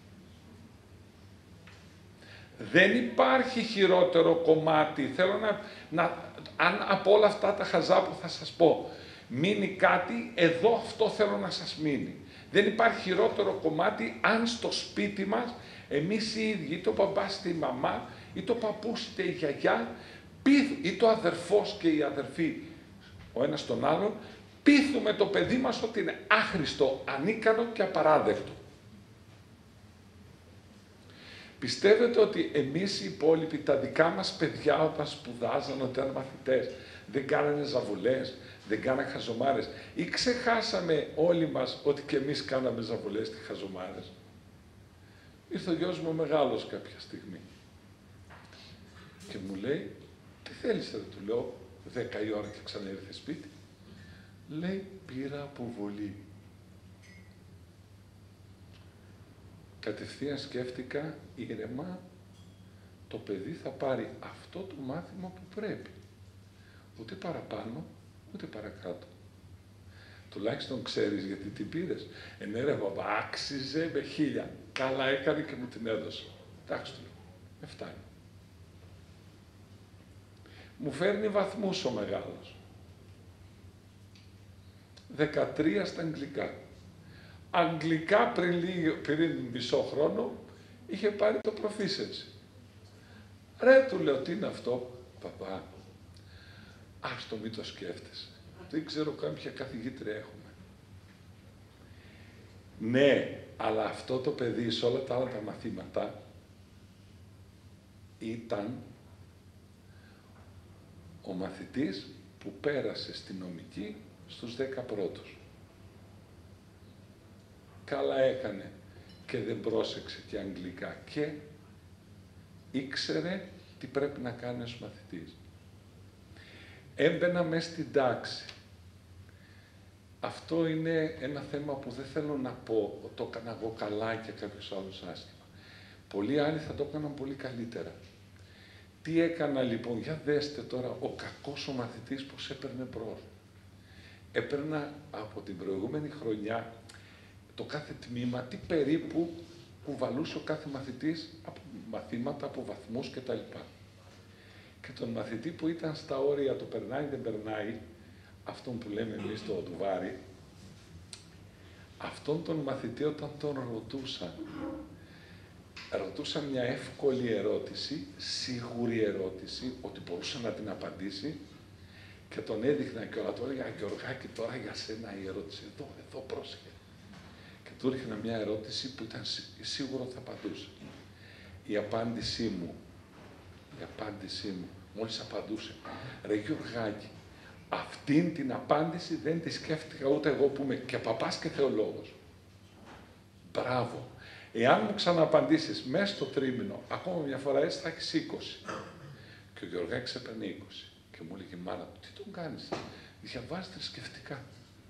Δεν υπάρχει χειρότερο κομμάτι. Θέλω αν από όλα αυτά τα χαζά που θα σας πω, μείνει κάτι, εδώ αυτό θέλω να σας μείνει. Δεν υπάρχει χειρότερο κομμάτι αν στο σπίτι μας, εμείς οι ίδιοι, είτε ο μπαμπάς είτε η μαμά, είτε ο παππούς είτε η γιαγιά, είτε ο αδερφός και η αδερφή, ο ένας τον άλλον, πείθουμε το παιδί μας ότι είναι άχρηστο, ανίκανο και απαράδεκτο. Πιστεύετε ότι εμείς οι υπόλοιποι, τα δικά μας παιδιά όταν σπουδάζαν, όταν ήταν μαθητές, δεν κάνανε ζαβολές, δεν κάνανε χαζομάρες, ή ξεχάσαμε όλοι μας ότι και εμείς κάναμε ζαβολές και χαζομάρες? Ήρθε ο γιος μου μεγάλος κάποια στιγμή. Και μου λέει, τι θέλεις ρε, του λέω, 10 η ώρα και ξανά ήρθε σπίτι. Λέει, πήρα αποβολή. Κατευθείαν σκέφτηκα ήρεμα, το παιδί θα πάρει αυτό το μάθημα που πρέπει. Ούτε παραπάνω, ούτε παρακάτω. Τουλάχιστον ξέρεις γιατί την πήρες. Ναι ρε μπαμπά, άξιζε με 1000. Καλά έκανε και μου την έδωσε. Εντάξει του λέω, με φτάνει. Μου φέρνει βαθμούς ο μεγάλος. 13 στα αγγλικά. Αγγλικά πριν μισό χρόνο είχε πάρει το proficiency. Ρε του λέω, τι είναι αυτό, παπά. Άστο μη το σκέφτεσαι. Δεν ξέρω κάποια καθηγήτρια έχουμε. Ναι, αλλά αυτό το παιδί σε όλα τα άλλα τα μαθήματα ήταν ο μαθητής που πέρασε στη νομική στους 10 πρώτους. Καλά έκανε και δεν πρόσεξε και αγγλικά και ήξερε τι πρέπει να κάνει ως μαθητής. Έμπαινα μέσα στην τάξη. Αυτό είναι ένα θέμα που δεν θέλω να πω ότι το έκανα εγώ καλά και κάποιος άλλος άσχημα. Πολλοί άλλοι θα το έκαναν πολύ καλύτερα. Τι έκανα λοιπόν, για δέστε τώρα, ο κακός ο μαθητής πως έπαιρνε πρόοδο. Έπαιρνα από την προηγούμενη χρονιά το κάθε τμήμα, τι περίπου κουβαλούσε ο κάθε μαθητής από μαθήματα, από βαθμούς κτλ. Και τον μαθητή που ήταν στα όρια, το περνάει, δεν περνάει, αυτόν που λέμε εμείς το ντουβάρι, αυτόν τον μαθητή όταν τον ρωτούσα μια εύκολη ερώτηση, σίγουρη ερώτηση, ότι μπορούσε να την απαντήσει και τον έδειχνα και όλα, του έλεγα, Γεωργάκη, τώρα για σένα η ερώτηση, εδώ πρόσεχε. Και του έδειχνα μια ερώτηση που ήταν σίγουρο θα απαντούσε. Η απάντησή μου, μόλις απαντούσε, ρε Γεωργάκη, αυτήν την απάντηση δεν τη σκέφτηκα ούτε εγώ που είμαι και παπάς και θεολόγος. Μπράβο. Εάν μου ξαναπαντήσεις μέσα στο τρίμηνο, ακόμα μια φορά έτσι θα έχεις 20. Και ο Γεωργάκης έπαιρνε 20. Και μου έλεγε η μάνα του, τι τον κάνεις, διαβάζει θρησκευτικά.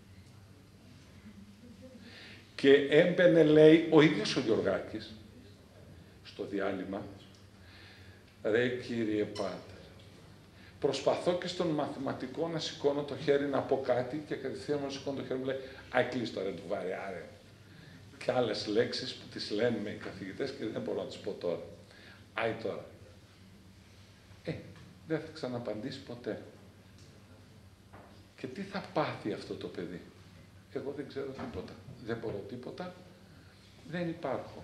Και έμπαινε, λέει, ο ίδιος ο Γεωργάκης, στο διάλειμμα, ρε κύριε Πάτερ, προσπαθώ και στον μαθηματικό να σηκώνω το χέρι να πω κάτι και κατευθείαν να σηκώνω το χέρι μου λέει, κλείσει το ρε του βάρε, άρε. Και άλλες λέξεις που τις λένε οι καθηγητές και δεν μπορώ να τις πω τώρα. Άι τώρα. Δεν θα ξαναπαντήσει ποτέ. Και τι θα πάθει αυτό το παιδί. Εγώ δεν ξέρω τίποτα. Δεν μπορώ τίποτα. Δεν υπάρχω.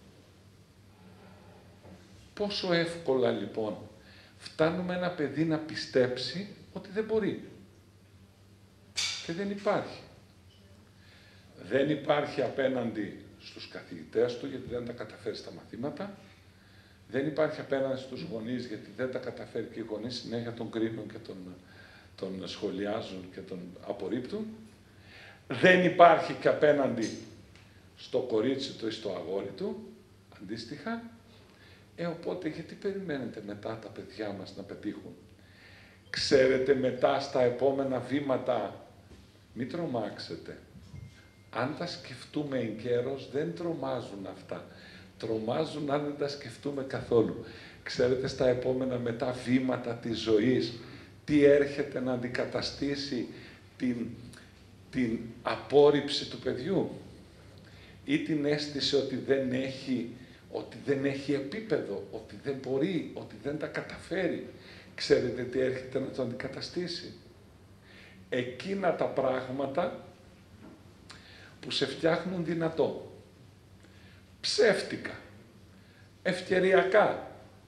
Πόσο εύκολα λοιπόν φτάνουμε ένα παιδί να πιστέψει ότι δεν μπορεί. Και δεν υπάρχει. Δεν υπάρχει απέναντι στους καθηγητές του, γιατί δεν τα καταφέρει στα μαθήματα. Δεν υπάρχει απέναντι στους γονείς, γιατί δεν τα καταφέρει και οι γονείς συνέχεια τον κρίνουν και τον σχολιάζουν και τον απορρίπτουν. Δεν υπάρχει και απέναντι στο κορίτσι του ή στο αγόρι του, αντίστοιχα. Οπότε, γιατί περιμένετε μετά τα παιδιά μας να πετύχουν. Ξέρετε, μετά στα επόμενα βήματα, μην τρομάξετε. Αν τα σκεφτούμε εγκαίρως, δεν τρομάζουν αυτά. Τρομάζουν αν δεν τα σκεφτούμε καθόλου. Ξέρετε, στα επόμενα μετά βήματα της ζωής, τι έρχεται να αντικαταστήσει την απόρριψη του παιδιού ή την αίσθηση ότι δεν έχει επίπεδο, ότι δεν μπορεί, ότι δεν τα καταφέρει. Ξέρετε τι έρχεται να το αντικαταστήσει. Εκείνα τα πράγματα που σε φτιάχνουν δυνατό. Ψεύτικα, ευκαιριακά.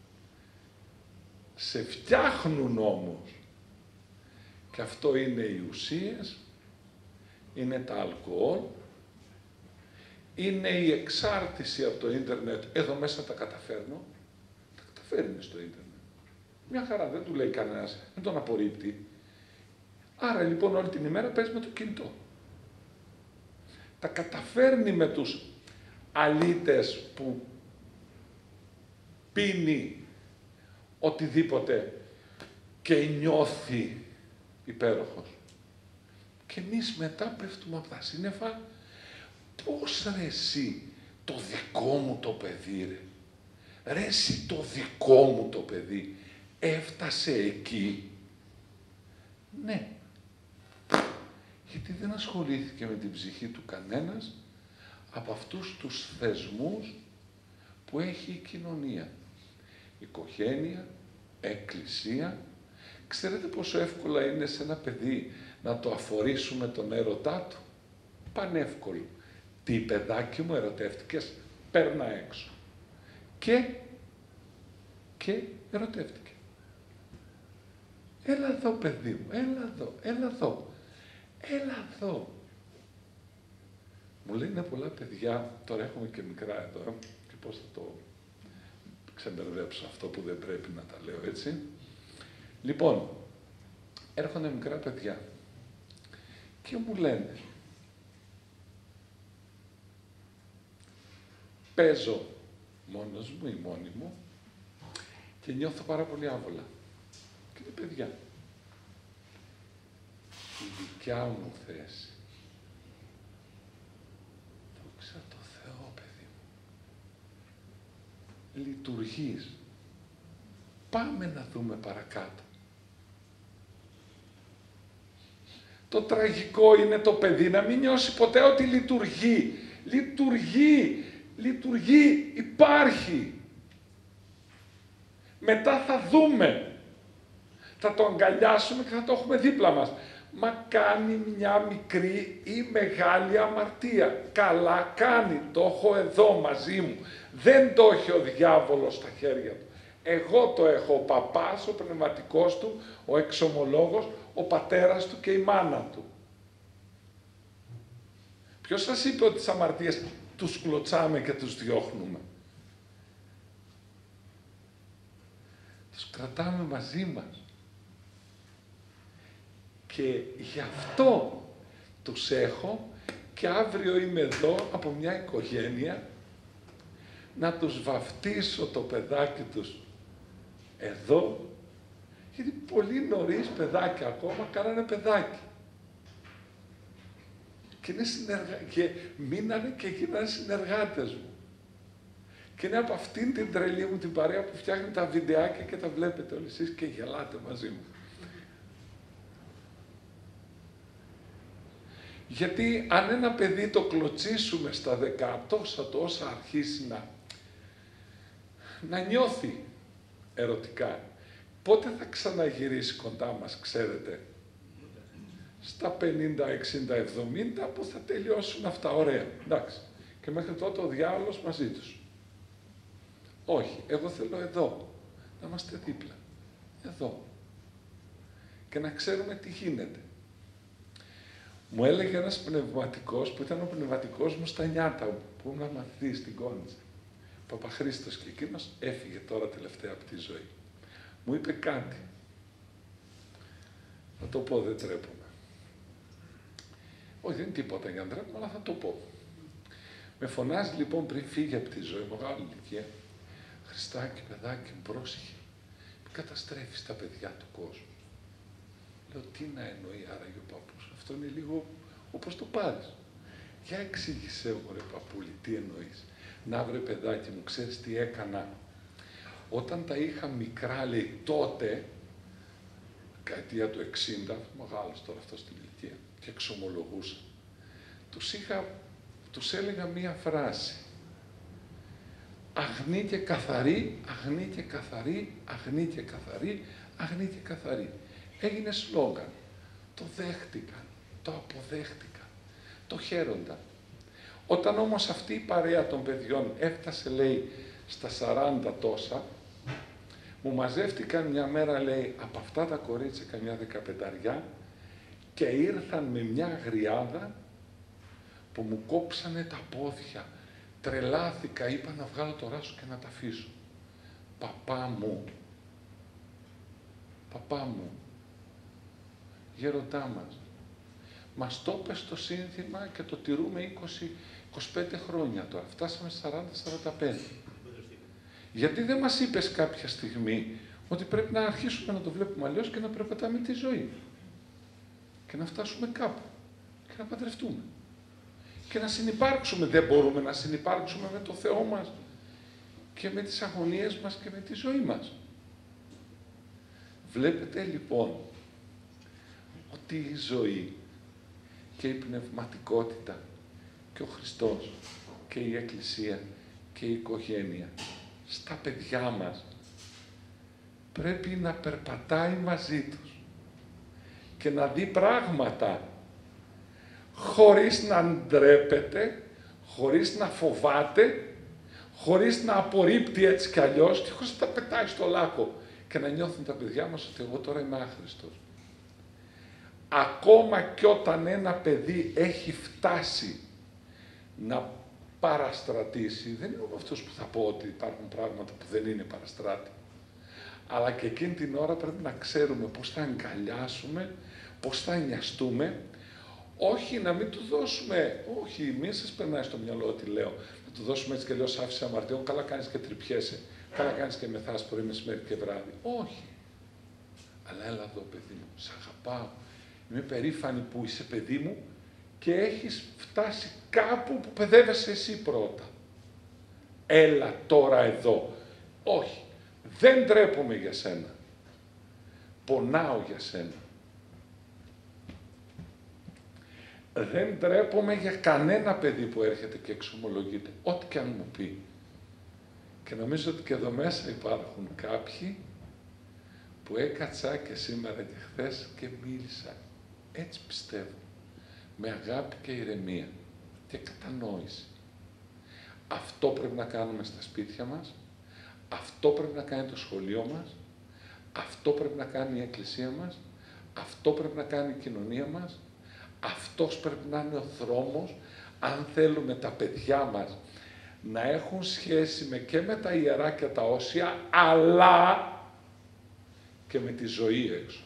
Σε φτιάχνουν όμως. Και αυτό είναι οι ουσίες, είναι τα αλκοόλ, είναι η εξάρτηση από το ίντερνετ. Εδώ μέσα τα καταφέρνω. Τα καταφέρνει στο ίντερνετ. Μια χαρά, δεν του λέει κανένας, δεν τον απορρίπτει. Άρα λοιπόν όλη την ημέρα παίζει με το κινητό. Τα καταφέρνει με τους αλήτες που πίνει οτιδήποτε και νιώθει υπέροχος. Και εμείς μετά πέφτουμε από τα σύννεφα, πώς ρε εσύ το δικό μου το παιδί ρε εσύ το δικό μου το παιδί έφτασε εκεί. Ναι, γιατί δεν ασχολήθηκε με την ψυχή του κανένας από αυτούς τους θεσμούς που έχει η κοινωνία. Οικογένεια, εκκλησία. Ξέρετε πόσο εύκολα είναι σε ένα παιδί να το αφορήσουμε τον έρωτά του? Πανεύκολο. Τι παιδάκι μου ερωτεύτηκες? Παίρνα έξω. Και ερωτεύτηκε. Έλα εδώ παιδί μου, έλα εδώ, έλα εδώ, έλα εδώ. Μου λένε πολλά παιδιά, τώρα έχουμε και μικρά εδώ, και πώς θα το ξεμπερδέψω αυτό που δεν πρέπει να τα λέω έτσι. Λοιπόν, έρχονται μικρά παιδιά και μου λένε, παίζω μόνος μου ή μόνη μου και νιώθω πάρα πολύ άβολα. Και είναι παιδιά. Η δικιά μου θέση. Δόξα τω Θεώ, παιδί μου. Λειτουργείς. Πάμε να δούμε παρακάτω. Το τραγικό είναι το παιδί να μην νιώσει ποτέ ότι λειτουργεί. Λειτουργεί, υπάρχει. Μετά θα δούμε. Θα το αγκαλιάσουμε και θα το έχουμε δίπλα μας. Μα κάνει μια μικρή ή μεγάλη αμαρτία. Καλά κάνει, το έχω εδώ μαζί μου. Δεν το έχει ο διάβολος στα χέρια του. Εγώ το έχω, ο παπάς, ο πνευματικός του, ο εξομολόγος, ο πατέρας του και η μάνα του. Ποιος σας είπε ότι τις αμαρτίες τους κλωτσάμε και τους διώχνουμε? Τους κρατάμε μαζί μας. Και γι' αυτό τους έχω και αύριο είμαι εδώ από μια οικογένεια να τους βαφτίσω το παιδάκι τους εδώ, γιατί πολύ νωρίς παιδάκια ακόμα κάνανε παιδάκι. Και μείνανε και γίνανε συνεργάτες μου. Και είναι από αυτήν την τρελή μου την παρέα που φτιάχνει τα βιντεάκια και τα βλέπετε όλοι εσείς και γελάτε μαζί μου. Γιατί αν ένα παιδί το κλωτσίσουμε στα 10 τόσα αρχίσει να νιώθει ερωτικά, πότε θα ξαναγυρίσει κοντά μας, ξέρετε? Στα 50, 60, 70 που θα τελειώσουν αυτά, ωραία, εντάξει. Και μέχρι τότε ο διάολος μαζί τους. Όχι, εγώ θέλω εδώ, να είμαστε δίπλα, εδώ. Και να ξέρουμε τι γίνεται. Μου έλεγε ένας πνευματικός, που ήταν ο πνευματικός μου στα νιάτα, που ήμουν μαθητής στην Κόνιτσα, Παπαχρήστος, και εκείνος έφυγε τώρα τελευταία από τη ζωή. Μου είπε κάτι. Θα το πω, δεν τρέπομαι. Όχι, δεν είναι τίποτα για να τρέπομαι, αλλά θα το πω. Με φωνάζει λοιπόν πριν φύγει από τη ζωή, μεγάλη ηλικία, Χριστάκι, παιδάκι μου, πρόσεχε, μην καταστρέφεις τα παιδιά του κόσμου. Λέω, τι να εννοεί άραγε ο παππούς? Αυτό είναι λίγο όπως το πάρεις. Για εξήγησέ μου ρε παππούλη, τι εννοείς? Να βρε παιδάκι μου, ξέρεις τι έκανα? Όταν τα είχα μικρά, λέει, τότε, δεκαετία του 60, μεγάλος τώρα αυτό στην ηλικία, και εξομολογούσα, τους έλεγα μία φράση. Αγνή και καθαρή, αγνή και καθαρή, αγνή και καθαρή, αγνή και καθαρή. Έγινε σλόγγαν. Το δέχτηκαν, το αποδέχτηκαν, το χαίρονταν. Όταν όμως αυτή η παρέα των παιδιών έφτασε, λέει, στα 40 τόσα, μου μαζεύτηκαν μια μέρα, λέει, από αυτά τα κορίτσια καμιά 15 και ήρθαν με μια αγριάδα που μου κόψανε τα πόδια. Τρελάθηκα, είπα να βγάλω το ράσο και να τα αφήσω. Παπά μου, γέροντά μας το είπε στο σύνθημα και το τηρούμε 20-25 χρόνια τώρα. Φτάσαμε 40-45. Γιατί δεν μας είπες κάποια στιγμή ότι πρέπει να αρχίσουμε να το βλέπουμε αλλιώς και να περπατάμε τη ζωή. Και να φτάσουμε κάπου. Και να παντρευτούμε. Και να συνυπάρξουμε. Δεν μπορούμε να συνυπάρξουμε με το Θεό μας και με τις αγωνίες μας και με τη ζωή μας. Βλέπετε λοιπόν ότι η ζωή και η πνευματικότητα και ο Χριστός και η Εκκλησία και η οικογένεια στα παιδιά μας πρέπει να περπατάει μαζί τους και να δει πράγματα χωρίς να ντρέπεται, χωρίς να φοβάται, χωρίς να απορρίπτει έτσι κι αλλιώς και χωρίς να τα πετάει στο λάκκο και να νιώθουν τα παιδιά μας ότι εγώ τώρα είμαι άχρηστος. Ακόμα κι όταν ένα παιδί έχει φτάσει να παραστρατήσει, δεν είμαι από αυτούς που θα πω ότι υπάρχουν πράγματα που δεν είναι παραστράτη, αλλά και εκείνη την ώρα πρέπει να ξέρουμε πώς θα αγκαλιάσουμε, πώς θα νοιαστούμε, όχι να μην του δώσουμε, όχι, μην σας περνάει στο μυαλό ότι λέω, να του δώσουμε έτσι και λέω άφηση αμαρτιών, καλά κάνεις και τρυπιέσαι, καλά κάνεις και μεθάς πρωί, μεσημέρι και βράδυ. Όχι. Αλλά έλα εδώ παιδί μου, σ' αγαπάω, είμαι περήφανη που είσαι παιδί μου και έχεις φτάσει κάπου που παιδεύεσαι εσύ πρώτα. Έλα τώρα εδώ. Όχι. Δεν ντρέπομαι για σένα. Πονάω για σένα. Δεν ντρέπομαι για κανένα παιδί που έρχεται και εξομολογείται, ό,τι και αν μου πει. Και νομίζω ότι και εδώ μέσα υπάρχουν κάποιοι που έκατσα και σήμερα και χθες και μίλησα. Έτσι πιστεύω. Με αγάπη και ηρεμία και κατανόηση. Αυτό πρέπει να κάνουμε στα σπίτια μας, αυτό πρέπει να κάνει το σχολείο μας, αυτό πρέπει να κάνει η εκκλησία μας, αυτό πρέπει να κάνει η κοινωνία μας, αυτός πρέπει να είναι ο δρόμος, αν θέλουμε τα παιδιά μας να έχουν σχέση και με τα ιερά και τα όσια, αλλά και με τη ζωή έξω.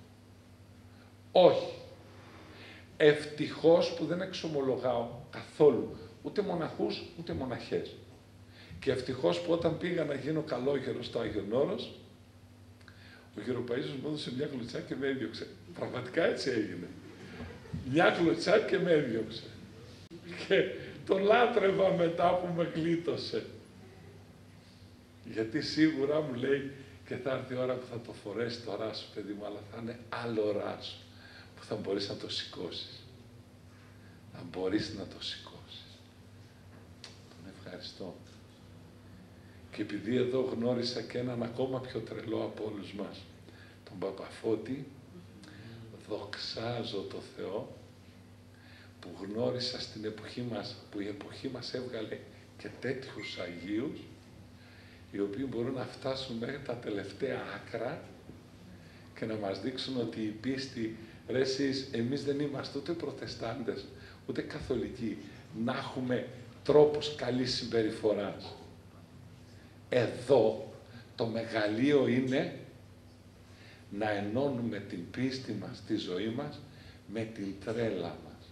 Όχι. Ευτυχώς που δεν εξομολογάω καθόλου ούτε μοναχούς ούτε μοναχές. Και ευτυχώς που όταν πήγα να γίνω καλόγερος στο Άγιον Όρος, ο γεροπαΐσιος μου έδωσε μια γλουτσά και με έδιωξε. Πραγματικά έτσι έγινε. Μια γλουτσά και με έδιωξε. Και τον λάτρευα μετά που με γλίτωσε. Γιατί σίγουρα μου λέει και θα έρθει η ώρα που θα το φορέσει το ράσο, παιδί μου, αλλά θα είναι άλλο ράσο που θα μπορείς να το σηκώσεις. Θα μπορείς να το σηκώσεις. Τον ευχαριστώ. Και επειδή εδώ γνώρισα και έναν ακόμα πιο τρελό από όλους μας, τον Παπαφώτη, δοξάζω το Θεό που γνώρισα στην εποχή μας, που η εποχή μας έβγαλε και τέτοιους Αγίους, οι οποίοι μπορούν να φτάσουν μέχρι τα τελευταία άκρα και να μας δείξουν ότι η πίστη, ρε εσείς, εμείς δεν είμαστε ούτε προτεστάντες, ούτε καθολικοί, να έχουμε τρόπους καλής συμπεριφοράς. Εδώ το μεγαλείο είναι να ενώνουμε την πίστη μας, τη ζωή μας, με την τρέλα μας.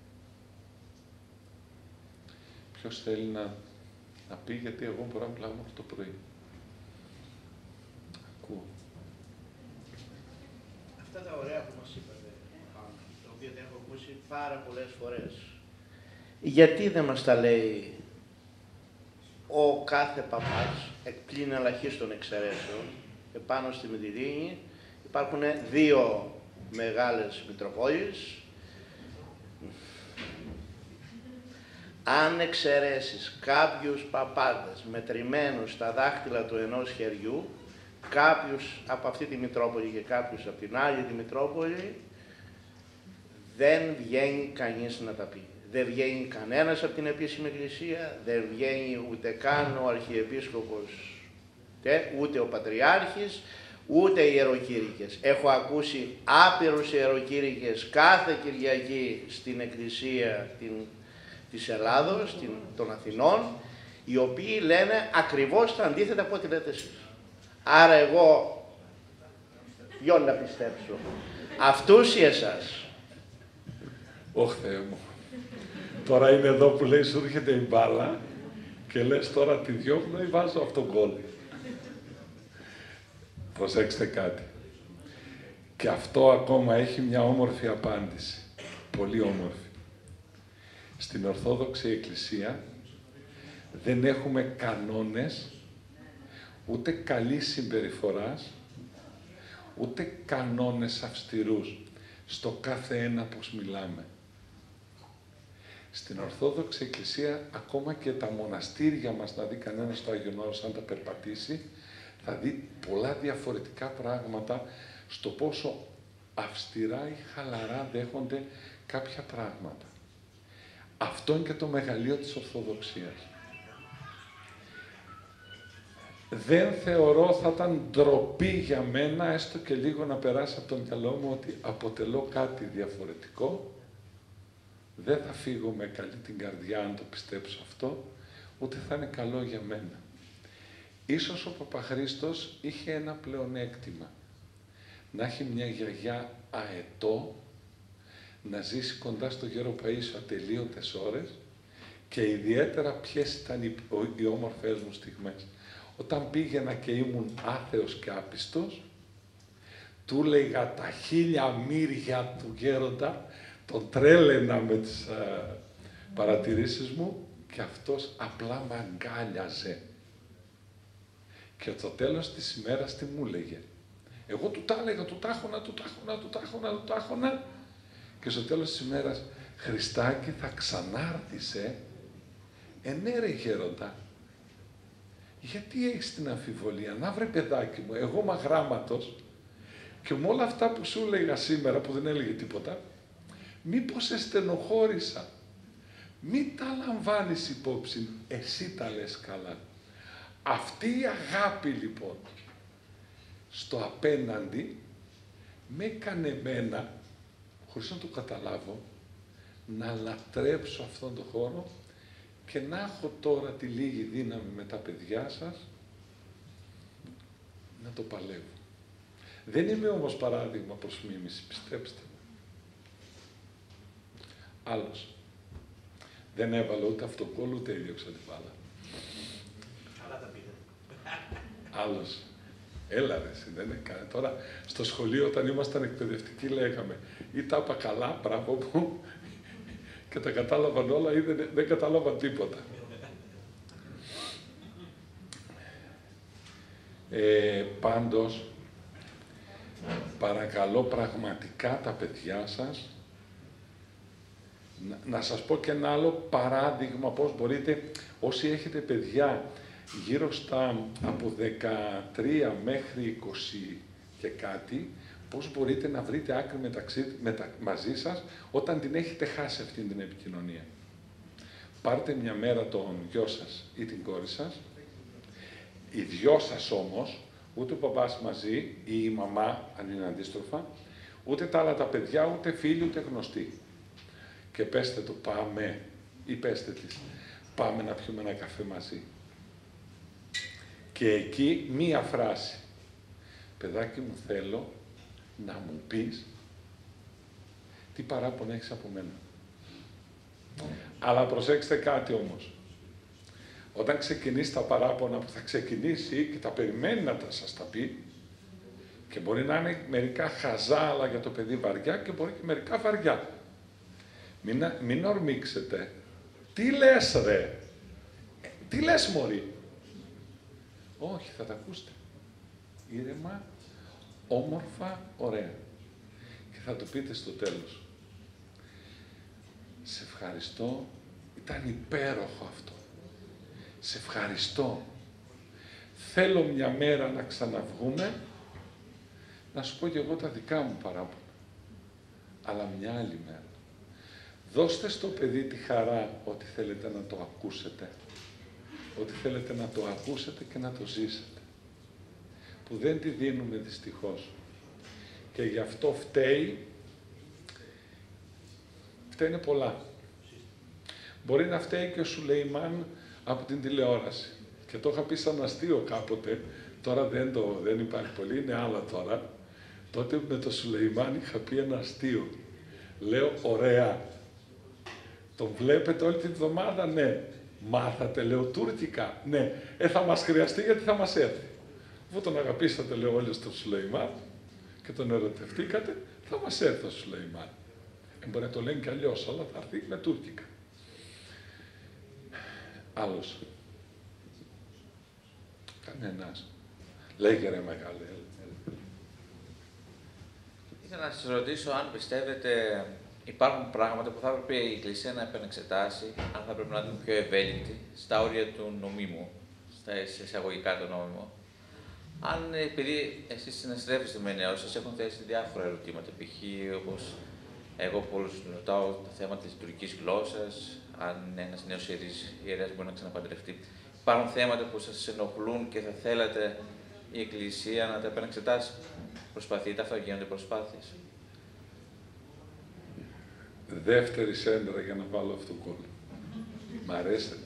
Ποιος θέλει να πει, γιατί εγώ μπορώ να μιλάω μέχρι το πρωί. Ακούω. Αυτά τα ωραία που μας είπατε, τα οποία τα έχω ακούσει πάρα πολλές φορές. Γιατί δεν μας τα λέει ο κάθε παπάς, πλην ελαχίστων εξαιρέσεων, επάνω στη Μυτιλήνη υπάρχουν δύο μεγάλες Μητροπόλεις. Αν εξαιρέσεις κάποιους παπάδες μετρημένους στα δάχτυλα του ενός χεριού, κάποιους από αυτή τη Μητρόπολη και κάποιους από την άλλη τη Μητρόπολη, δεν βγαίνει κανείς να τα πει. Δεν βγαίνει κανένας από την επίσημη εκκλησία, δεν βγαίνει ούτε καν ο Αρχιεπίσκοπος, ούτε ο Πατριάρχης, ούτε οι ιεροκήρυκες. Έχω ακούσει άπειρους ιεροκήρυκες κάθε Κυριακή στην εκκλησία της Ελλάδος, των Αθηνών, οι οποίοι λένε ακριβώς τα αντίθετα από ό,τι λέτε εσείς. Άρα εγώ, ποιον να πιστέψω, αυτούς ή εσάς? Ωχ Θεέ μου. Τώρα είναι εδώ που λέει σου έρχεται η μπάλα και λες τώρα τη διώχνω ή βάζω αυτόν γκολ. Προσέξτε κάτι. Και αυτό ακόμα έχει μια όμορφη απάντηση. Πολύ όμορφη. Στην Ορθόδοξη Εκκλησία δεν έχουμε κανόνες, ούτε καλής συμπεριφοράς, ούτε κανόνες αυστηρούς στο κάθε ένα πώς μιλάμε. Στην Ορθόδοξη Εκκλησία, ακόμα και τα μοναστήρια μας, να δει κανένας στο Άγιον Όρος, αν τα περπατήσει, θα δει πολλά διαφορετικά πράγματα στο πόσο αυστηρά ή χαλαρά δέχονται κάποια πράγματα. Αυτό είναι και το μεγαλείο της Ορθοδοξίας. Δεν θεωρώ, θα ήταν ντροπή για μένα, έστω και λίγο να περάσει από τον μυαλό μου, ότι αποτελώ κάτι διαφορετικό. Δεν θα φύγω με καλή την καρδιά αν το πιστέψω αυτό, ούτε θα είναι καλό για μένα. Ίσως ο Παπαχρήστος είχε ένα πλεονέκτημα. Να έχει μια γιαγιά αετό, να ζήσει κοντά στο γέρο Παΐσιο ατελείωτες ώρες και ιδιαίτερα ποιες ήταν οι όμορφες μου στιγμές. Όταν πήγαινα και ήμουν άθεος και άπιστος, του έλεγα τα 1000 μύρια του γέροντα, τον τρέλαινα με τις παρατηρήσεις μου και αυτός απλά μ' αγκάλιαζε. Και στο τέλος της ημέρας τι μου έλεγε. Εγώ του τα έλεγα, του τάχωνα και στο τέλος της ημέρας, Χριστάκη, θα ξανάρθεις, ναι ρε γέροντα. Γιατί έχεις την αμφιβολία, να βρε παιδάκι μου, εγώ είμαι αγράμματος και με όλα αυτά που σου έλεγα σήμερα, που δεν έλεγε τίποτα, μήπως σε στενοχώρησα. Μη τα λαμβάνεις υπόψη, εσύ τα λες καλά. Αυτή η αγάπη λοιπόν στο απέναντι με έκανε εμένα, χωρίς να το καταλάβω, να λατρέψω αυτόν τον χώρο και να έχω τώρα τη λίγη δύναμη με τα παιδιά σας να το παλεύω. Δεν είμαι όμως παράδειγμα προς μίμηση, πιστέψτε με. Άλλος. Δεν έβαλε ούτε αυτοκόλλου, ούτε έδιωξα την μπάλα. Καλά τα πείτε. Άλλος. Έλα ρε, δεν έκανε. Τώρα στο σχολείο όταν ήμασταν εκπαιδευτικοί λέγαμε ή τα είπα καλά, μπράβο μου, και τα κατάλαβαν όλα ή δεν κατάλαβαν τίποτα. Πάντως, παρακαλώ πραγματικά τα παιδιά σας, να σας πω και ένα άλλο παράδειγμα πώς μπορείτε, όσοι έχετε παιδιά γύρω στα από 13 μέχρι 20 και κάτι, πώς μπορείτε να βρείτε άκρη μαζί σας όταν την έχετε χάσει αυτή την επικοινωνία. Πάρτε μια μέρα τον γιο σας ή την κόρη σας, οι δυο σας όμως, ούτε ο παπάς μαζί ή η μαμά, αν είναι αντίστροφα, ούτε τα άλλα τα παιδιά, ούτε φίλοι, ούτε γνωστοί. Και πέστε το πάμε, ή πέστε της, πάμε να πιούμε ένα καφέ μαζί. Και εκεί μία φράση. Παιδάκι μου, θέλω να μου πεις τι παράπονο έχεις από μένα. Αλλά προσέξτε κάτι όμως. Όταν ξεκινήσει τα παράπονα που θα ξεκινήσει και τα περιμένει να σας τα πει, και μπορεί να είναι μερικά χαζά αλλά για το παιδί βαριά και μπορεί και μερικά βαριά. Μην ορμήξετε. Τι λες ρε, τι λες μωρή. Όχι, θα τα ακούσετε. Ήρεμα, όμορφα, ωραία. Και θα το πείτε στο τέλος. Σε ευχαριστώ, ήταν υπέροχο αυτό. Σε ευχαριστώ. Θέλω μια μέρα να ξαναβγούμε, να σου πω και εγώ τα δικά μου παράπονα. Αλλά μια άλλη μέρα. Δώστε στο παιδί τη χαρά ότι θέλετε να το ακούσετε. Ότι θέλετε να το ακούσετε και να το ζήσετε. Που δεν τη δίνουμε δυστυχώς. Και γι' αυτό φταίνε πολλά. Μπορεί να φταίει και ο Σουλεϊμάν από την τηλεόραση. Και το είχα πει σαν αστείο κάποτε, τώρα δεν υπάρχει πολύ, είναι άλλα τώρα. Τότε με το Σουλεϊμάν είχα πει ένα αστείο. Λέω, ωραία. Τον βλέπετε όλη την εβδομάδα, ναι. Μάθατε, λέω, τουρκικά. Ναι. Θα μας χρειαστεί γιατί θα μας έρθει. Αφού τον αγαπήσατε, λέω, όλοι στον Σουλεϊμάν και τον ερωτευτήκατε, θα μας έρθει ο Σουλεϊμάν. Μπορεί να το λένε κι αλλιώς, αλλά θα έρθει με τουρκικά. Άλλος. Κανένας. Λέγε ρε μεγάλε. Ήθελα να σας ρωτήσω αν πιστεύετε υπάρχουν πράγματα που θα έπρεπε η Εκκλησία να επανεξετάσει, αν θα πρέπει να είναι πιο ευέλικτη στα όρια του νομίμου, στα εισαγωγικά του νόμιμου. Αν επειδή εσείς συναστρέφεστε με νέους, σας έχουν θέσει διάφορα ερωτήματα, π.χ. όπως εγώ πολλούς ρωτάω το θέμα της τουρκικής γλώσσας, αν ένας νέος ιερέας μπορεί να ξαναπαντρευτεί. Υπάρχουν θέματα που σας ενοχλούν και θα θέλατε η Εκκλησία να τα επανεξετάσει. Προσπαθείτε αυτό, γίνονται προσπάθειες. Δεύτερη σέντρα για να βάλω αυτό το κόλλο. Μ' αρέσετε.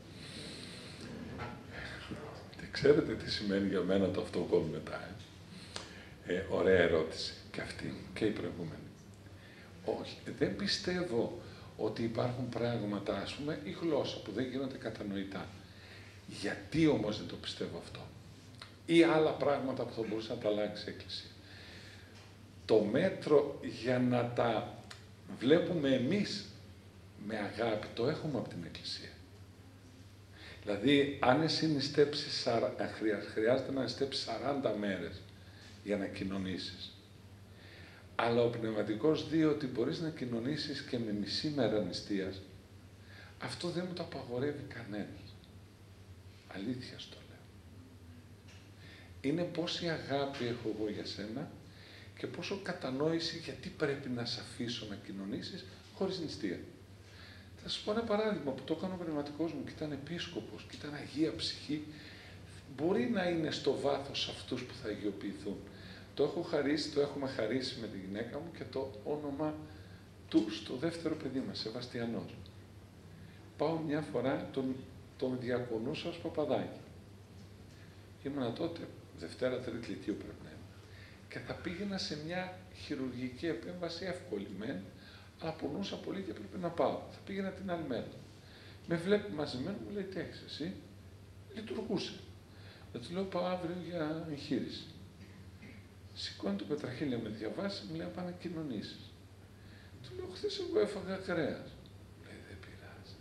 Και ξέρετε τι σημαίνει για μένα το αυτοκόλλο μετά. Ωραία ερώτηση. Και αυτή και η προηγούμενη. Όχι, δεν πιστεύω ότι υπάρχουν πράγματα, ας πούμε, η γλώσσα που δεν γίνονται κατανοητά. Γιατί όμως δεν το πιστεύω αυτό? Ή άλλα πράγματα που θα μπορούσε να τα αλλάξει η Εκκλησία. Το μέτρο για να τα βλέπουμε εμείς με αγάπη, το έχουμε από την Εκκλησία. Δηλαδή, αν εσύ νηστέψεις, χρειάζεται να νηστέψεις 40 μέρες για να κοινωνήσεις. Αλλά ο Πνευματικός δει ότι μπορείς να κοινωνήσεις και με μισή μέρα νηστείας, αυτό δεν μου το απαγορεύει κανένας. Αλήθεια στο λέω. Είναι πόση αγάπη έχω εγώ για σένα και πόσο κατανόηση γιατί πρέπει να σε αφήσω να κοινωνήσεις χωρίς νηστεία. Θα σας πω ένα παράδειγμα που το έκανε ο Πνευματικός μου και ήταν επίσκοπος και ήταν Αγία Ψυχή. Μπορεί να είναι στο βάθος αυτούς που θα αγιοποιηθούν. Το έχουμε χαρίσει με τη γυναίκα μου και το όνομα του στο δεύτερο παιδί μας, Σεβαστιανός. Πάω μια φορά, τον διακονούσα ως παπαδάκι. Ήμουνα τότε, Δευτέρα, Τρίτη Λυκείου πρέπει να ήμουν. Και θα πήγαινα σε μια χειρουργική επέμβαση εύκολη μεν, αλλά πονούσα πολύ και πρέπει να πάω. Θα πήγαινα την άλλη μέρα. Με βλέπει μαζεμένο, μου λέει τι έχεις εσύ? Λειτουργούσε. Δεν του λέω πάω αύριο για εγχείρηση. Σηκώνει το πετραχίλι να με διαβάσει, μου λέει πάμε να κοινωνήσεις. Του λέω χθες εγώ έφαγα κρέας. Λέει δεν πειράζει.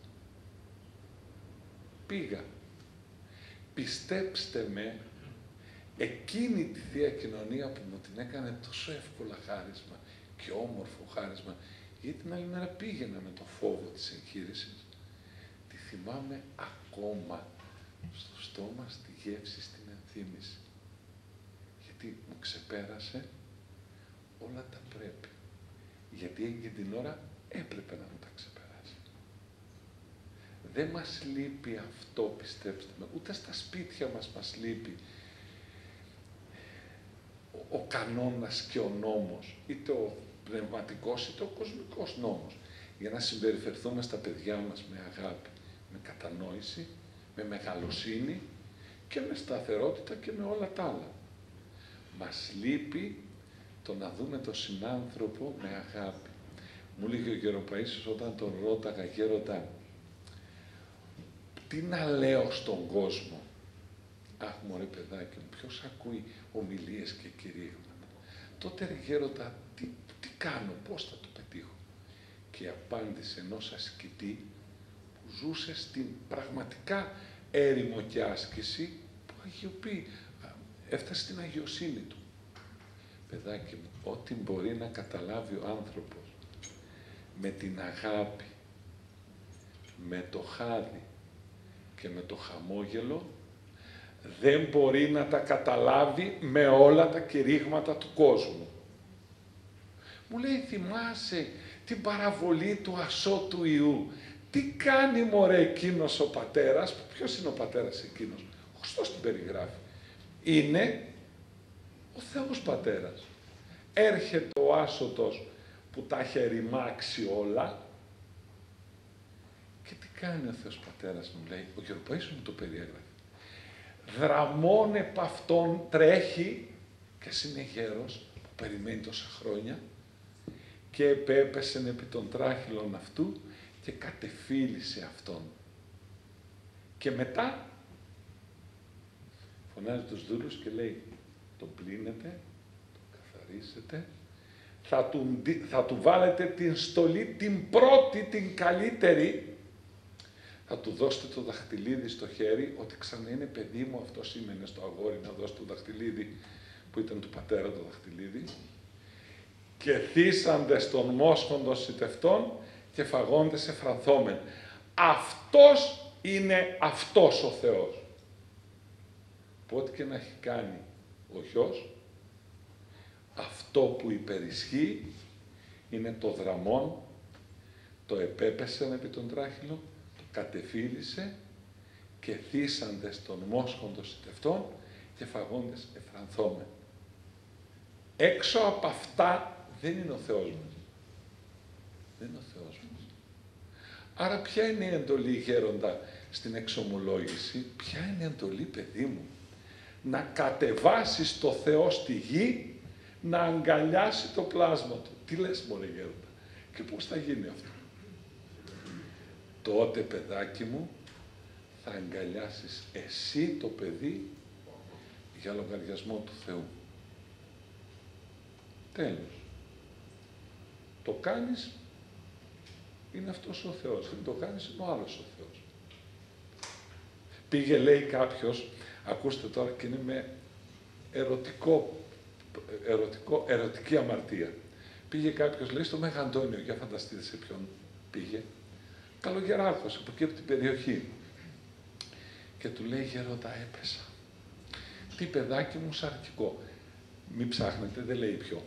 Πήγα. Πιστέψτε με, εκείνη τη Θεία Κοινωνία που μου την έκανε τόσο εύκολα χάρισμα και όμορφο χάρισμα, γιατί την άλλη μέρα πήγαινα με το φόβο της εγχείρησης, τη θυμάμαι ακόμα στο στόμα, στη γεύση, στην ενθύμηση. Γιατί μου ξεπέρασε όλα τα πρέπει. Γιατί εκείνη την ώρα έπρεπε να μου τα ξεπεράσει. Δεν μας λείπει αυτό, πιστέψτε με, ούτε στα σπίτια μας λείπει ο κανόνας και ο νόμος, είτε ο πνευματικός είτε ο κοσμικός νόμος, για να συμπεριφερθούμε στα παιδιά μας με αγάπη, με κατανόηση, με μεγαλοσύνη και με σταθερότητα και με όλα τα άλλα. Μας λείπει το να δούμε τον συνάνθρωπο με αγάπη. Μου λέγει ο Γεροπαΐσιος όταν τον ρώταγα, γέροντα, τι να λέω στον κόσμο? Αχ, μωρέ παιδάκι μου, ποιος ακούει ομιλίες και κηρύγματα? Τότε ρε γέροντα, τι κάνω, πώς θα το πετύχω? Και η απάντηση ενός ασκητή που ζούσε στην πραγματικά έρημο και άσκηση που αγιοποιεί, έφτασε στην αγιοσύνη του. Παιδάκι μου, ό,τι μπορεί να καταλάβει ο άνθρωπος με την αγάπη, με το χάδι και με το χαμόγελο, δεν μπορεί να τα καταλάβει με όλα τα κηρύγματα του κόσμου. Μου λέει, θυμάσαι την παραβολή του ασώτου Ιού? Τι κάνει μωρέ εκείνος ο πατέρας? Ποιος είναι ο πατέρας εκείνος? Ο Χριστός την περιγράφει. Είναι ο Θεός Πατέρας. Έρχεται ο άσωτος που τα έχει ρημάξει όλα και τι κάνει ο Θεός Πατέρας, μου λέει, ο Γεροπαΐσιος μου το περιέγραφε. Δραμών επ' αυτόν τρέχει και εσύ είναι γέρος που περιμένει τόσα χρόνια και επέπεσεν επί των τράχυλων αυτού και κατεφύλισε αυτόν. Και μετά Φωνάζει τους δούλους και λέει, τον πλύνετε, τον καθαρίσετε, θα του βάλετε την στολή, την πρώτη, την καλύτερη, θα του δώσετε το δαχτυλίδι στο χέρι, ότι ξανά είναι παιδί μου, αυτό σήμαινε στο αγόρι να δώσει το δαχτυλίδι, που ήταν του πατέρα το δαχτυλίδι, και θύσαντες των μόσχων σιτευτών και φαγόντες εφρανθόμεν. Αυτός είναι αυτός ο Θεός. Που ό,τι και να έχει κάνει ο γιος, αυτό που υπερισχύει είναι το δραμόν, το επέπεσεν επί τον τράχυλο, το κατεφύλισε και θύσαντες των μόσχων των σιτευτών και φαγόντες εφρανθόμεν. Έξω από αυτά δεν είναι ο Θεός μας. Δεν είναι ο Θεός μας. Άρα ποια είναι η εντολή, γέροντα, στην εξομολόγηση? Ποια είναι η εντολή, παιδί μου? Να κατεβάσεις το Θεό στη γη, να αγκαλιάσει το πλάσμα του. Τι λες, μωρέ γέροντα? Και πώς θα γίνει αυτό? Τότε, παιδάκι μου, θα αγκαλιάσεις εσύ το παιδί για λογαριασμό του Θεού. Τέλος. Το κάνεις, είναι αυτός ο Θεός. Δεν το κάνεις, είναι ο άλλος ο Θεός. Πήγε, λέει κάποιος, ακούστε τώρα, και είναι με ερωτική αμαρτία. Πήγε κάποιος, λέει, στο Μέγα Αντώνιο, για φανταστείτε σε ποιον πήγε. Καλογεράκος, από εκεί από την περιοχή. Και του λέει, γέροντα, έπεσα. Τι παιδάκι μου, σαρκικό. Μην ψάχνετε, δεν λέει ποιο.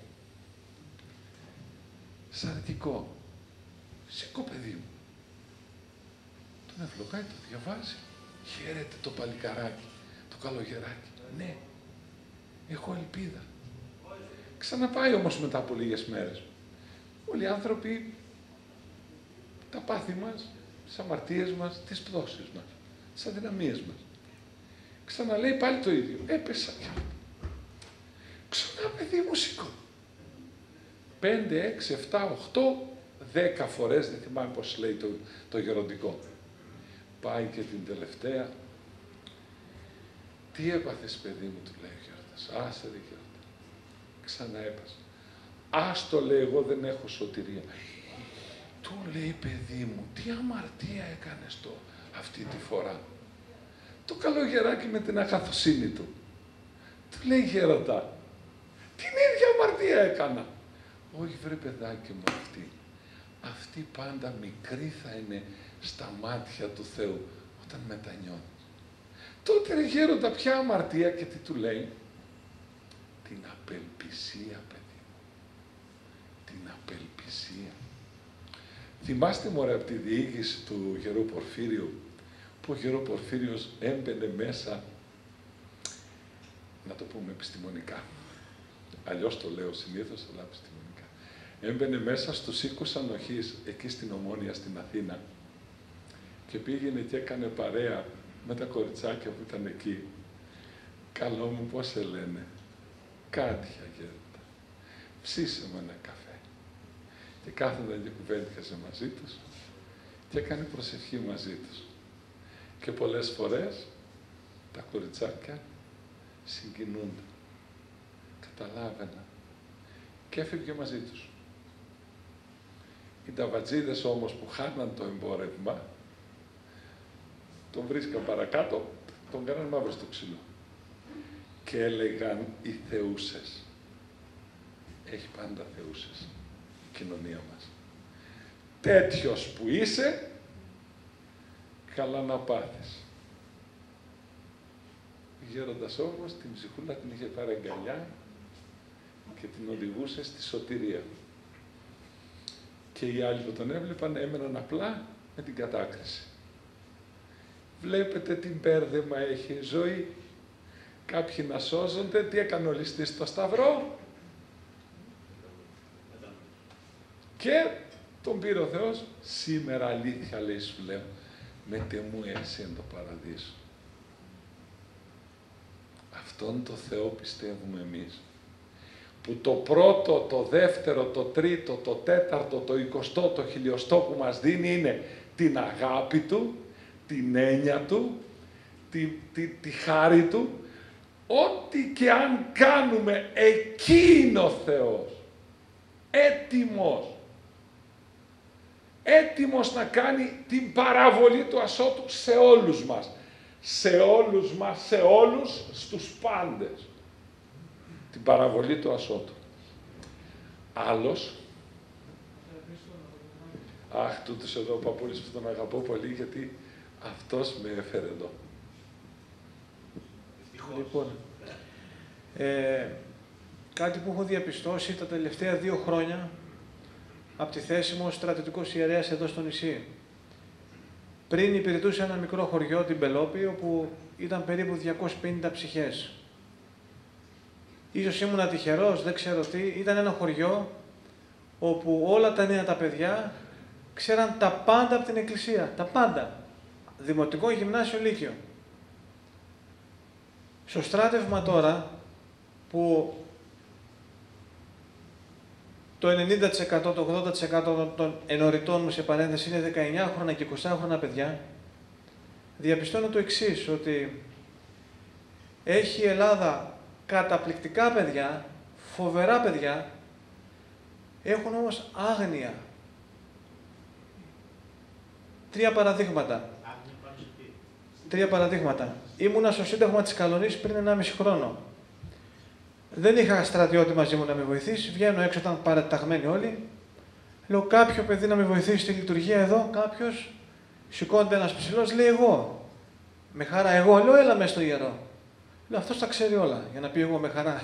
Σαρκικό. Σηκώ, παιδί μου. Τον ευλογάει, το διαβάζει. Χαίρεται το παλικαράκι, το καλογεράκι. Ναι, έχω ελπίδα. Ξαναπάει όμως μετά από λίγες μέρες. Όλοι οι άνθρωποι, τα πάθη μας, τις αμαρτίες μας, τις πτώσεις μας, τις αδυναμίες μας. Ξαναλέει πάλι το ίδιο. Έπεσα πια. Ξανά, παιδί μου, σηκώ. 5, 6, 7, 8, 10 φορές, δεν θυμάμαι πώς λέει το γεροντικό. Πάει και την τελευταία. Τι έπαθες, παιδί μου, του λέει ο γέροντας. Άσε, ρε γέροντα. Ξανά έπασε. Άστο, λέει, εγώ δεν έχω σωτηρία. Του λέει, παιδί μου, τι αμαρτία έκανες αυτή τη φορά? Το καλογεράκι με την αγαθοσύνη του. Του λέει, γέροντα, την ίδια αμαρτία έκανα. Όχι, βρε παιδάκι μου, αυτή πάντα μικρή θα είναι στα μάτια του Θεού όταν μετανιώνει. Τότε, ρε γέροντα, ποια αμαρτία? Και τι του λέει? Την απελπισία, παιδί μου. Την απελπισία. Θυμάστε, μωρέ, από τη διοίκηση του Γερού Πορφύριου, που ο Γερό Πορφύριος έμπαινε μέσα, να το πούμε επιστημονικά, αλλιώς το λέω συνήθως, αλλά επιστημονικά. Έμπαινε μέσα στους οίκους ανοχής, εκεί στην Ομόνια, στην Αθήνα, και πήγαινε και έκανε παρέα με τα κοριτσάκια που ήταν εκεί. Καλό μου, πώς σε λένε? Κάτια, γέροντα. Ψήσε μου ένα καφέ. Και κάθονταν και κουβέντιαζε μαζί τους και έκανε προσευχή μαζί τους. Και πολλές φορές τα κοριτσάκια συγκινούνται. Καταλάβαινα. Και έφευγε μαζί τους. Οι ταβατζίδες όμως που χάναν το εμπόρευμα, τον βρίσκαν παρακάτω, τον κάναν μαύρο στο ξύλο. Και έλεγαν οι θεούσες. Έχει πάντα θεούσες η κοινωνία μας. Τέτοιος που είσαι, καλά να πάθεις. Γέροντας όμως, την ψυχούλα την είχε πάρει αγκαλιά και την οδηγούσε στη σωτηρία. Και οι άλλοι που τον έβλεπαν έμεναν απλά με την κατάκριση. Βλέπετε τι μπέρδεμα έχει η ζωή. Κάποιοι να σώζονται, τι έκανε ο ληστής στο Σταυρό? Και τον πήρε ο Θεός. Σήμερα αλήθεια, λέει, σου λέω, μετεμού εσύ εν το παραδείσο. Αυτόν το Θεό πιστεύουμε εμείς, που το πρώτο, το δεύτερο, το τρίτο, το τέταρτο, το 20, το 1000 που μας δίνει είναι την αγάπη Του, την έννοια Του, τη χάρη Του, ό,τι και αν κάνουμε, εκεί είναι ο Θεός. Έτοιμος. Έτοιμος να κάνει την παραβολή του ασώτου σε όλους μας. Σε όλους μας, σε όλους, στους πάντες. Την παραβολή του ασώτου. Άλλος. Αχ, τούτος εδώ ο παππούλης που τον αγαπώ πολύ, γιατί αυτός με έφερε εδώ. Λοιπόν, κάτι που έχω διαπιστώσει τα τελευταία 2 χρόνια από τη θέση μου ως στρατιωτικός ιερέας εδώ στο νησί. Πριν υπηρετούσα ένα μικρό χωριό, την Πελόπη, όπου ήταν περίπου 250 ψυχές. Ίσως ήμουν τυχερός, δεν ξέρω τι. Ήταν ένα χωριό όπου όλα τα νέα τα παιδιά ξέραν τα πάντα από την εκκλησία. Τα πάντα. Δημοτικό, γυμνάσιο, λύκειο. Στο στράτευμα τώρα, που το 90%, το 80% των ενοριτών μου σε παρένθεση είναι 19χρονα και 20χρονα παιδιά, διαπιστώνω το εξής, ότι έχει η Ελλάδα καταπληκτικά παιδιά, φοβερά παιδιά, έχουν όμως άγνοια. 3 παραδείγματα. 3 παραδείγματα. Ήμουνα στο Σύνταγμα της Καλονής πριν 1,5 χρόνο. Δεν είχα στρατιώτη μαζί μου να με βοηθήσει. Βγαίνω έξω, ήταν παραταγμένοι όλοι. Λέω κάποιο παιδί να με βοηθήσει στη λειτουργία εδώ. Κάποιος σηκώνεται ένας ψηλός, λέει εγώ. Με χαρά, εγώ. Λέω έλα μέσα στο ιερό. Λέω αυτός τα ξέρει όλα. Για να πει εγώ με χαρά.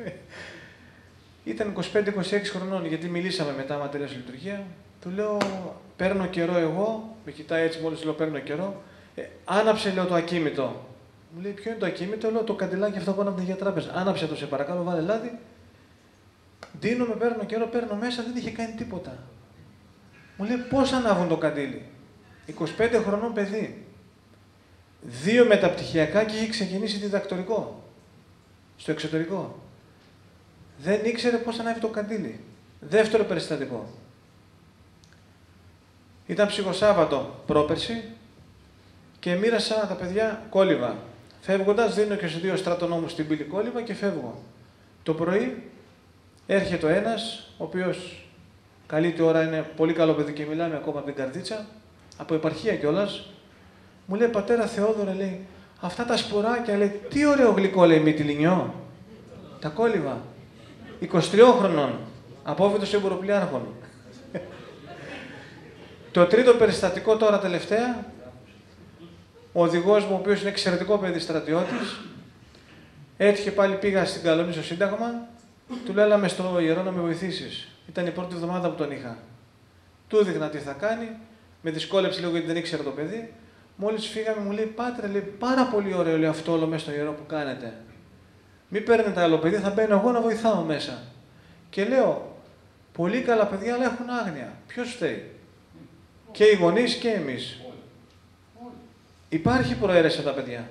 Ήταν 25-26 χρονών, γιατί μιλήσαμε μετά, άμα τελειώσει η λειτουργία. Του λέω παίρνω καιρό εγώ. Με κοιτάει έτσι μόλις λέω παίρνω καιρό. Άναψε, λέω, το ακίνητο. Μου λέει, ποιο είναι το ακίνητο, λέω, το καντιλάκι αυτό πάνω από την Αγία Τράπεζα. Άναψε το, σε παρακαλώ, βάλε λάδι. Δίνομαι, παίρνω καιρό, παίρνω μέσα, δεν είχε κάνει τίποτα. Μου λέει, πώς ανάβουν το καντήλι. 25 χρονών παιδί. 2 μεταπτυχιακά και είχε ξεκινήσει διδακτορικό. Στο εξωτερικό. Δεν ήξερε πώς ανάβει το καντήλι. Δεύτερο περιστατικό. Ήταν ψυχοσάββατο πρόπερση και μοίρασα τα παιδιά κόλληβα. Φεύγοντας, δίνω και στους 2 στρατονόμους την πύλη κόλληβα και φεύγω. Το πρωί έρχεται ο ένας, ο οποίος καλή τη ώρα είναι πολύ καλό παιδί και μιλάμε ακόμα από την καρδίτσα, από επαρχία κιόλας, μου λέει, πατέρα Θεόδωρε, λέει, αυτά τα σπουράκια, λέει, τι ωραίο γλυκό, λέει, μυτιλινιό. Τα κόλληβα. 23 χρονών, απόφοιτος εμποροπλιάρχων. Το τρίτο περιστατικό τώρα τελευταία, ο οδηγός μου, ο οποίος είναι εξαιρετικό παιδί στρατιώτης, έτυχε πάλι, πήγα στην Καλονή στο Σύνταγμα, του λέω, έλα μες στο ιερό να με βοηθήσεις. Ήταν η πρώτη εβδομάδα που τον είχα. Του έδειχνα τι θα κάνει, με δυσκόλεψε λίγο γιατί δεν ήξερε το παιδί. Μόλις φύγαμε, μου λέει, Πάτρε, λέει, πάρα πολύ ωραίο, λέει, αυτό όλο μέσα στο ιερό που κάνετε. Μην παίρνετε άλλο παιδί, θα μπαίνω εγώ να βοηθάω μέσα. Και λέω, πολύ καλά παιδιά, αλλά έχουν άγνοια. Ποιος φταίει? Και οι γονείς και εμείς. Υπάρχει προαίρεση από τα παιδιά.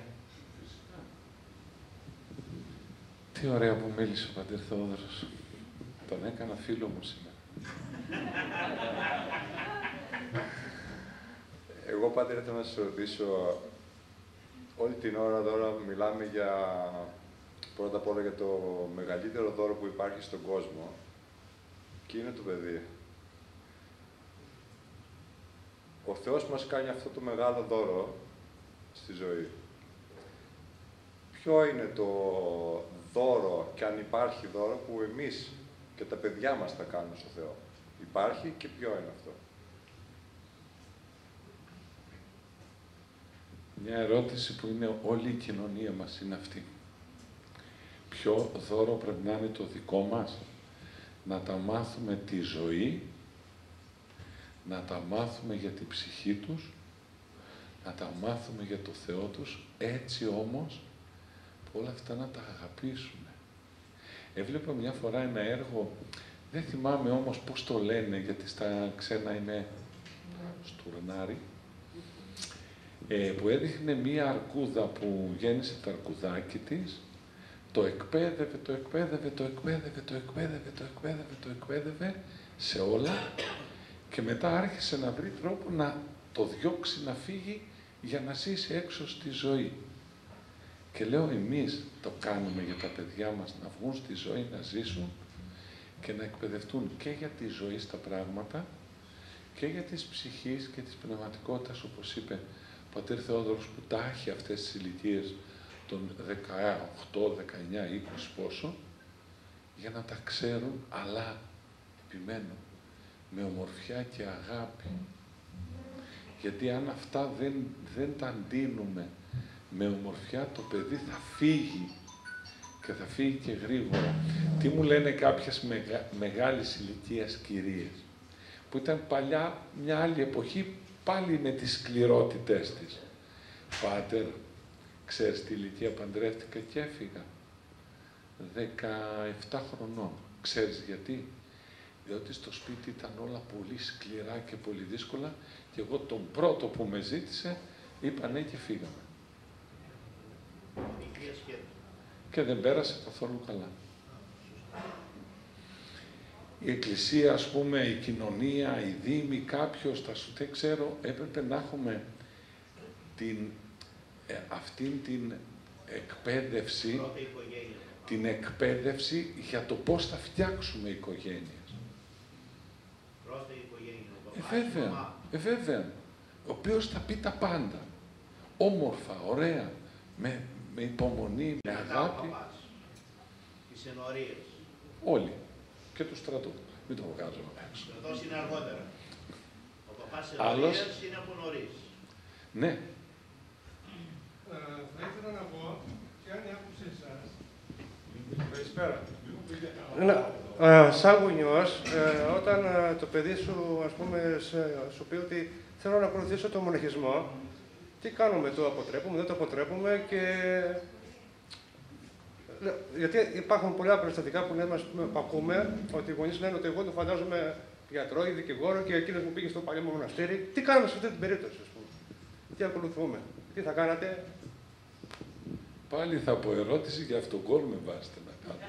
Τι ωραία που μίλησε ο πατήρ Θεόδωρος. Τον έκανα φίλο μου σήμερα. Εγώ, πατέρα, θέλω να σας ρωτήσω, όλη την ώρα τώρα μιλάμε για, πρώτα απ' όλα για το μεγαλύτερο δώρο που υπάρχει στον κόσμο και είναι το παιδί. Ο Θεός μας κάνει αυτό το μεγάλο δώρο στη ζωή. Ποιο είναι το δώρο, και αν υπάρχει δώρο, που εμείς και τα παιδιά μας θα κάνουμε στο Θεό? Υπάρχει και ποιο είναι αυτό? Μια ερώτηση που είναι όλη η κοινωνία μας είναι αυτή. Ποιο δώρο πρέπει να είναι το δικό μας? Να τα μάθουμε τη ζωή, να τα μάθουμε για την ψυχή τους, να τα μάθουμε για το Θεό τους, έτσι όμως όλα αυτά να τα αγαπήσουμε. Έβλεπα μια φορά ένα έργο, δεν θυμάμαι όμως πώς το λένε, γιατί στα ξένα είναι στουρνάρι, που έδειχνε μία αρκούδα που γέννησε το αρκουδάκι της, το εκπαίδευε, το εκπαίδευε, το εκπαίδευε, το εκπαίδευε, το εκπαίδευε, το εκπαίδευε σε όλα και μετά άρχισε να βρει τρόπο να το διώξει να φύγει για να ζήσει έξω στη ζωή. Και λέω, εμείς το κάνουμε για τα παιδιά μας να βγουν στη ζωή, να ζήσουν και να εκπαιδευτούν και για τη ζωή στα πράγματα και για της ψυχής και της πνευματικότητας, όπως είπε ο πατήρ Θεόδωρος, που τα έχει αυτές τις ηλικίες των 18, 19, 20 πόσο, για να τα ξέρουν, αλλά, επιμένω, με ομορφιά και αγάπη. Γιατί αν αυτά δεν τα αντίνουμε με ομορφιά, το παιδί θα φύγει και θα φύγει και γρήγορα. Τι μου λένε κάποιες μεγάλης ηλικίας κυρίες, που ήταν παλιά μια άλλη εποχή, πάλι με τις σκληρότητές της. Πάτερ, ξέρεις τι ηλικία παντρεύτηκα και έφυγα? 17 χρονών. Ξέρεις γιατί? Διότι στο σπίτι ήταν όλα πολύ σκληρά και πολύ δύσκολα και εγώ τον πρώτο που με ζήτησε είπα ναι και φύγαμε. Και δεν πέρασε καθόλου καλά. Η εκκλησία, ας πούμε, η κοινωνία, η δήμοι, κάποιος, δεν ξέρω, έπρεπε να έχουμε αυτήν την εκπαίδευση, για το πώς θα φτιάξουμε οικογένειες. Βέβαια, ο οποίος θα πει τα πάντα, όμορφα, ωραία, με υπομονή, με αγάπη. Τις ενορίες. Όλοι. Και του στρατού. Μην το βγάζουμε έξω. Ο στρατός είναι αργότερα. Ο παπάς ενορίες είναι από νωρίς. Ναι. Θα ήθελα να πω, και αν άκουσε εσάς. Καλησπέρα. Σαν γονιός, όταν το παιδί σου, ας πούμε, σου πει ότι θέλω να ακολουθήσω τον μοναχισμό, τι κάνουμε, το αποτρέπουμε, δεν το αποτρέπουμε και... Γιατί υπάρχουν πολλά περιστατικά που ακούμε ότι οι γονείς λένε ότι εγώ το φαντάζομαι γιατρό ή δικηγόρο και εκείνος μου πήγε στο παλιό μου μοναστήρι. Τι κάνουμε σε αυτή την περίπτωση, ας πούμε? Τι ακολουθούμε? Τι θα κάνατε? Πάλι θα πω ερώτηση για αυτόν τον με βάζετε να κάνετε.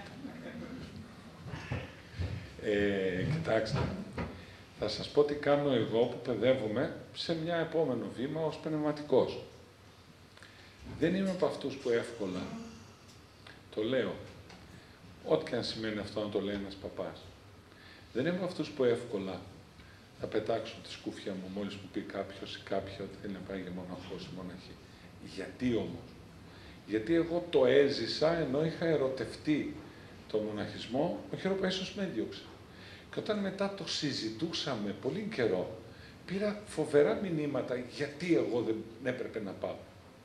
Κοιτάξτε, θα σας πω τι κάνω εγώ που παιδεύομαι σε μια επόμενο βήμα ως πνευματικός. Δεν είμαι από αυτούς που εύκολα, το λέω, ό,τι και αν σημαίνει αυτό να το λέει ένας παπάς. Δεν είμαι από αυτούς που εύκολα θα πετάξω τη σκούφια μου μόλις μου πει κάποιος ή κάποια ότι θέλει να πάει για μοναχός ή μοναχή. Γιατί όμως? Γιατί εγώ το έζησα ενώ είχα ερωτευτεί το μοναχισμό, ο χειροπαΐσιος με έδιωξε. Και όταν μετά το συζητούσαμε πολύ καιρό, πήρα φοβερά μηνύματα γιατί εγώ δεν έπρεπε να πάω.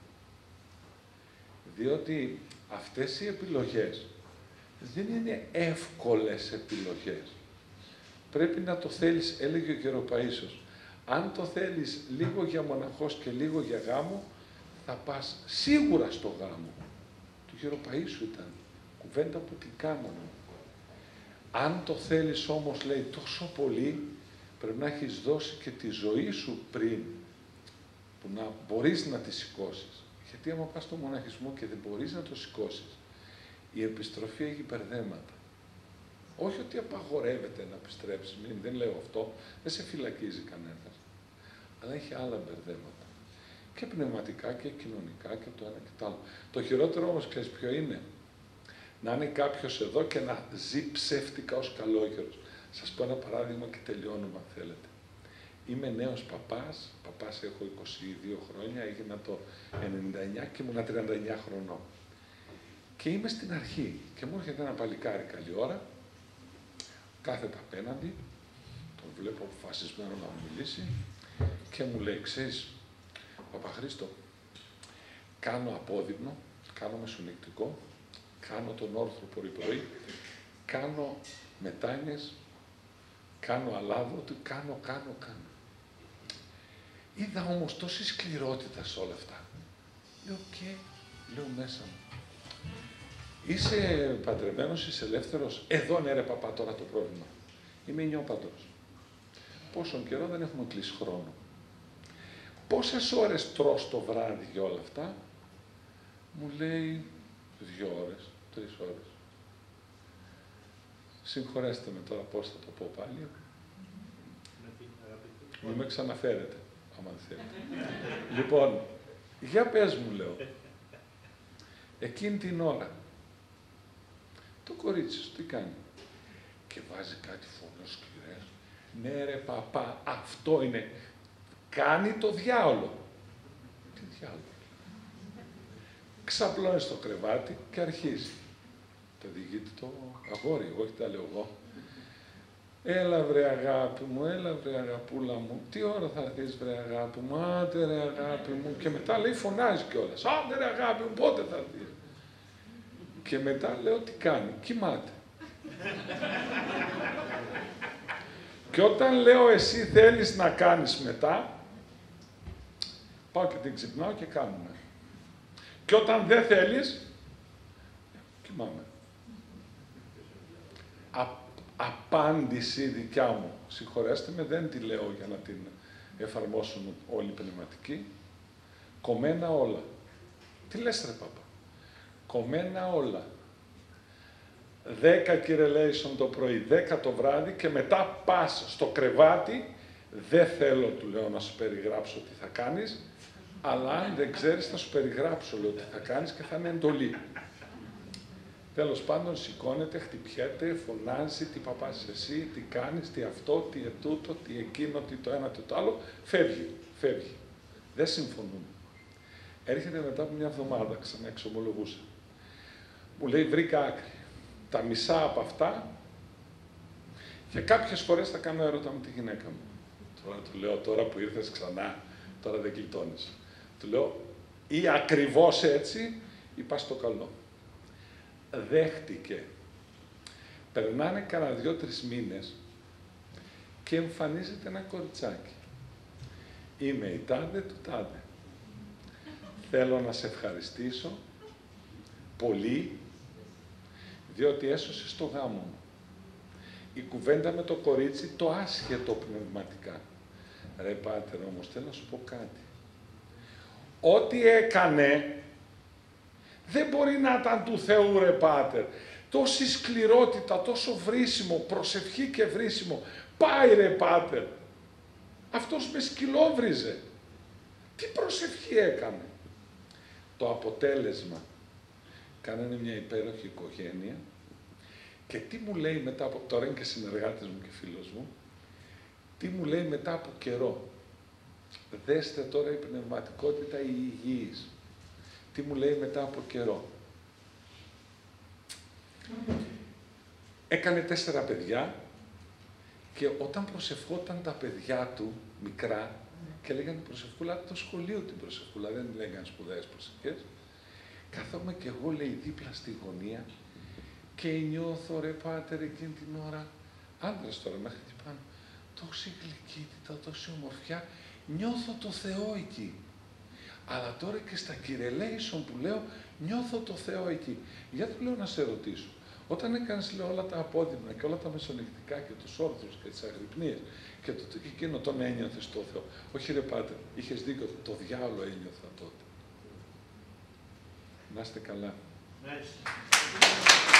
Διότι αυτές οι επιλογές δεν είναι εύκολες επιλογές. Πρέπει να το θέλεις, έλεγε ο χειροπαΐσιος. Αν το θέλεις λίγο για μοναχός και λίγο για γάμο, θα πας σίγουρα στο γάμο. Του χειροπαΐσιου ήταν κουβέντα που την κάναμε. Αν το θέλεις όμως, λέει, τόσο πολύ, πρέπει να έχεις δώσει και τη ζωή σου πριν, που να μπορείς να τη σηκώσεις. Γιατί άμα πας στο μοναχισμό και δεν μπορείς να το σηκώσεις, η επιστροφή έχει μπερδέματα. Όχι ότι απαγορεύεται να επιστρέψεις, δεν λέω αυτό, δεν σε φυλακίζει κανένας, αλλά έχει άλλα μπερδέματα. Και πνευματικά και κοινωνικά και το ένα και το άλλο. Το χειρότερο όμως, ξέρεις ποιο είναι? Να είναι κάποιος εδώ και να ζει ψεύτικα ως καλόγερος. Σας πω ένα παράδειγμα και τελειώνουμε αν θέλετε. Είμαι νέος παπάς έχω 22 χρόνια, έγινα το 99 και ήμουνα 39 χρονών. Και είμαι στην αρχή και μου έρχεται ένα παλικάρι καλή ώρα, κάθεται απέναντι, τον βλέπω αποφασισμένο να μου μιλήσει και μου λέει, ξέρεις, Παπαχρήστο, κάνω απόδειμνο, κάνω μεσονυκτικό, κάνω τον όρθρο πρωί-πρωί, κάνω μετάνοιες, κάνω αλάβρο, κάνω. Είδα όμως τόση σκληρότητα σε όλα αυτά. Λέω και, λέω μέσα μου. Είσαι παντρεμένος, είσαι ελεύθερος. Εδώ ναι ρε παπά τώρα το πρόβλημα. Είμαι νιόπαντρος. Πόσον καιρό δεν έχουμε κλείσει χρόνο. Πόσες ώρες τρως το βράδυ για όλα αυτά? Μου λέει 2 ώρες, 3 ώρες. Συγχωρέστε με τώρα πώς θα το πω πάλι. Μην με ξαναφέρετε, άμα θέλετε. Λοιπόν, για πες μου, λέω. Εκείνη την ώρα, το κορίτσι σου τι κάνει? Και βάζει κάτι φωνές σκληρές. Ναι ρε παπά, αυτό είναι. Κάνει το διάολο. Τι διάολο? Ξαπλώνει στο κρεβάτι και αρχίζει. Το διηγείται το αγόρι, όχι τα λέω εγώ. Έλα βρε αγάπη μου, έλα βρε αγαπούλα μου, τι ώρα θα έρθεις βρε αγάπη μου, άντε ρε αγάπη μου. Και μετά λέει, φωνάζει κιόλας, άντε ρε αγάπη μου, πότε θα έρθεις? Και μετά λέω τι κάνει, κοιμάται. Και όταν λέω εσύ θέλεις να κάνεις μετά, πάω και την ξυπνάω και κάνουμε. Και όταν δεν θέλεις, κοιμάμαι. Απάντηση δικιά μου, συγχωρέστε με, δεν τη λέω για να την εφαρμόσουν όλοι οι πνευματικοί. Κομμένα όλα. Τι λες ρε παπά? Κομμένα όλα. 10 κυρελέισον το πρωί, 10 το βράδυ και μετά πας στο κρεβάτι. Δεν θέλω, του λέω, να σου περιγράψω τι θα κάνεις, αλλά αν δεν ξέρεις θα σου περιγράψω, λέω, τι θα κάνεις και θα είναι εντολή. Τέλος πάντων, σηκώνεται, χτυπιέται, φωνάζει, τι παπάς εσύ, τι κάνεις, τι αυτό, τι ετούτο, τι εκείνο, τι το ένα, τι το άλλο. Φεύγει. Δεν συμφωνούμε. Έρχεται μετά από μια εβδομάδα, ξανά εξομολογούσα. Μου λέει, βρήκα άκρη. Τα μισά από αυτά και κάποιες φορές θα κάνω έρωτα με τη γυναίκα μου. Τώρα του λέω, τώρα που ήρθες ξανά, τώρα δεν γλιτώνεις. Του λέω, ή ακριβώς έτσι, ή πας στο καλό. Δέχτηκε. Περνάνε κανένα 2-3 μήνες και εμφανίζεται ένα κοριτσάκι. Είμαι η τάδε του τάδε. Θέλω να σε ευχαριστήσω πολύ, διότι έσωσες το γάμο μου. Η κουβέντα με το κορίτσι το άσχετο πνευματικά. Ρε πάτερ, όμως θέλω να σου πω κάτι. Ό,τι έκανε δεν μπορεί να ήταν του Θεού, ρε πάτερ. Τόση σκληρότητα, τόσο βρίσιμο, προσευχή και βρίσιμο. Πάει ρε πάτερ. Αυτός με σκυλόβριζε. Τι προσευχή έκανε. Το αποτέλεσμα. Κάνανε μια υπέροχη οικογένεια. Και τι μου λέει μετά από... Τώρα είναι και συνεργάτης μου και φίλος μου. Τι μου λέει μετά από καιρό. Δέστε τώρα η πνευματικότητα η υγιής. Τι μου λέει μετά από καιρό. Έκανε 4 παιδιά και όταν προσευχόταν τα παιδιά του μικρά και λέγανε προσευχούλα, το σχολείο την προσευχούλα, δεν λέγανε σπουδαίες προσευχές, καθόμαι και εγώ, λέει, δίπλα στη γωνία και νιώθω, ρε πάτερ, εκείνη την ώρα, άντρας τώρα μέχρι και πάνω, τόση γλυκύτητα, τόση ομορφιά, νιώθω το Θεό εκεί. Αλλά τώρα και στα κυρελέισον που λέω, νιώθω το Θεό εκεί. Για του λέω να σε ρωτήσω. Όταν έκανες, λέω, όλα τα απόδειμνα και όλα τα μεσονυχτικά και τους όρθους και τις αγρυπνίες και το εκείνο τον ένιωθες το Θεό. Όχι ρε πάτερ, είχες δίκιο, το διάολο ένιωθα τότε. Να είστε καλά.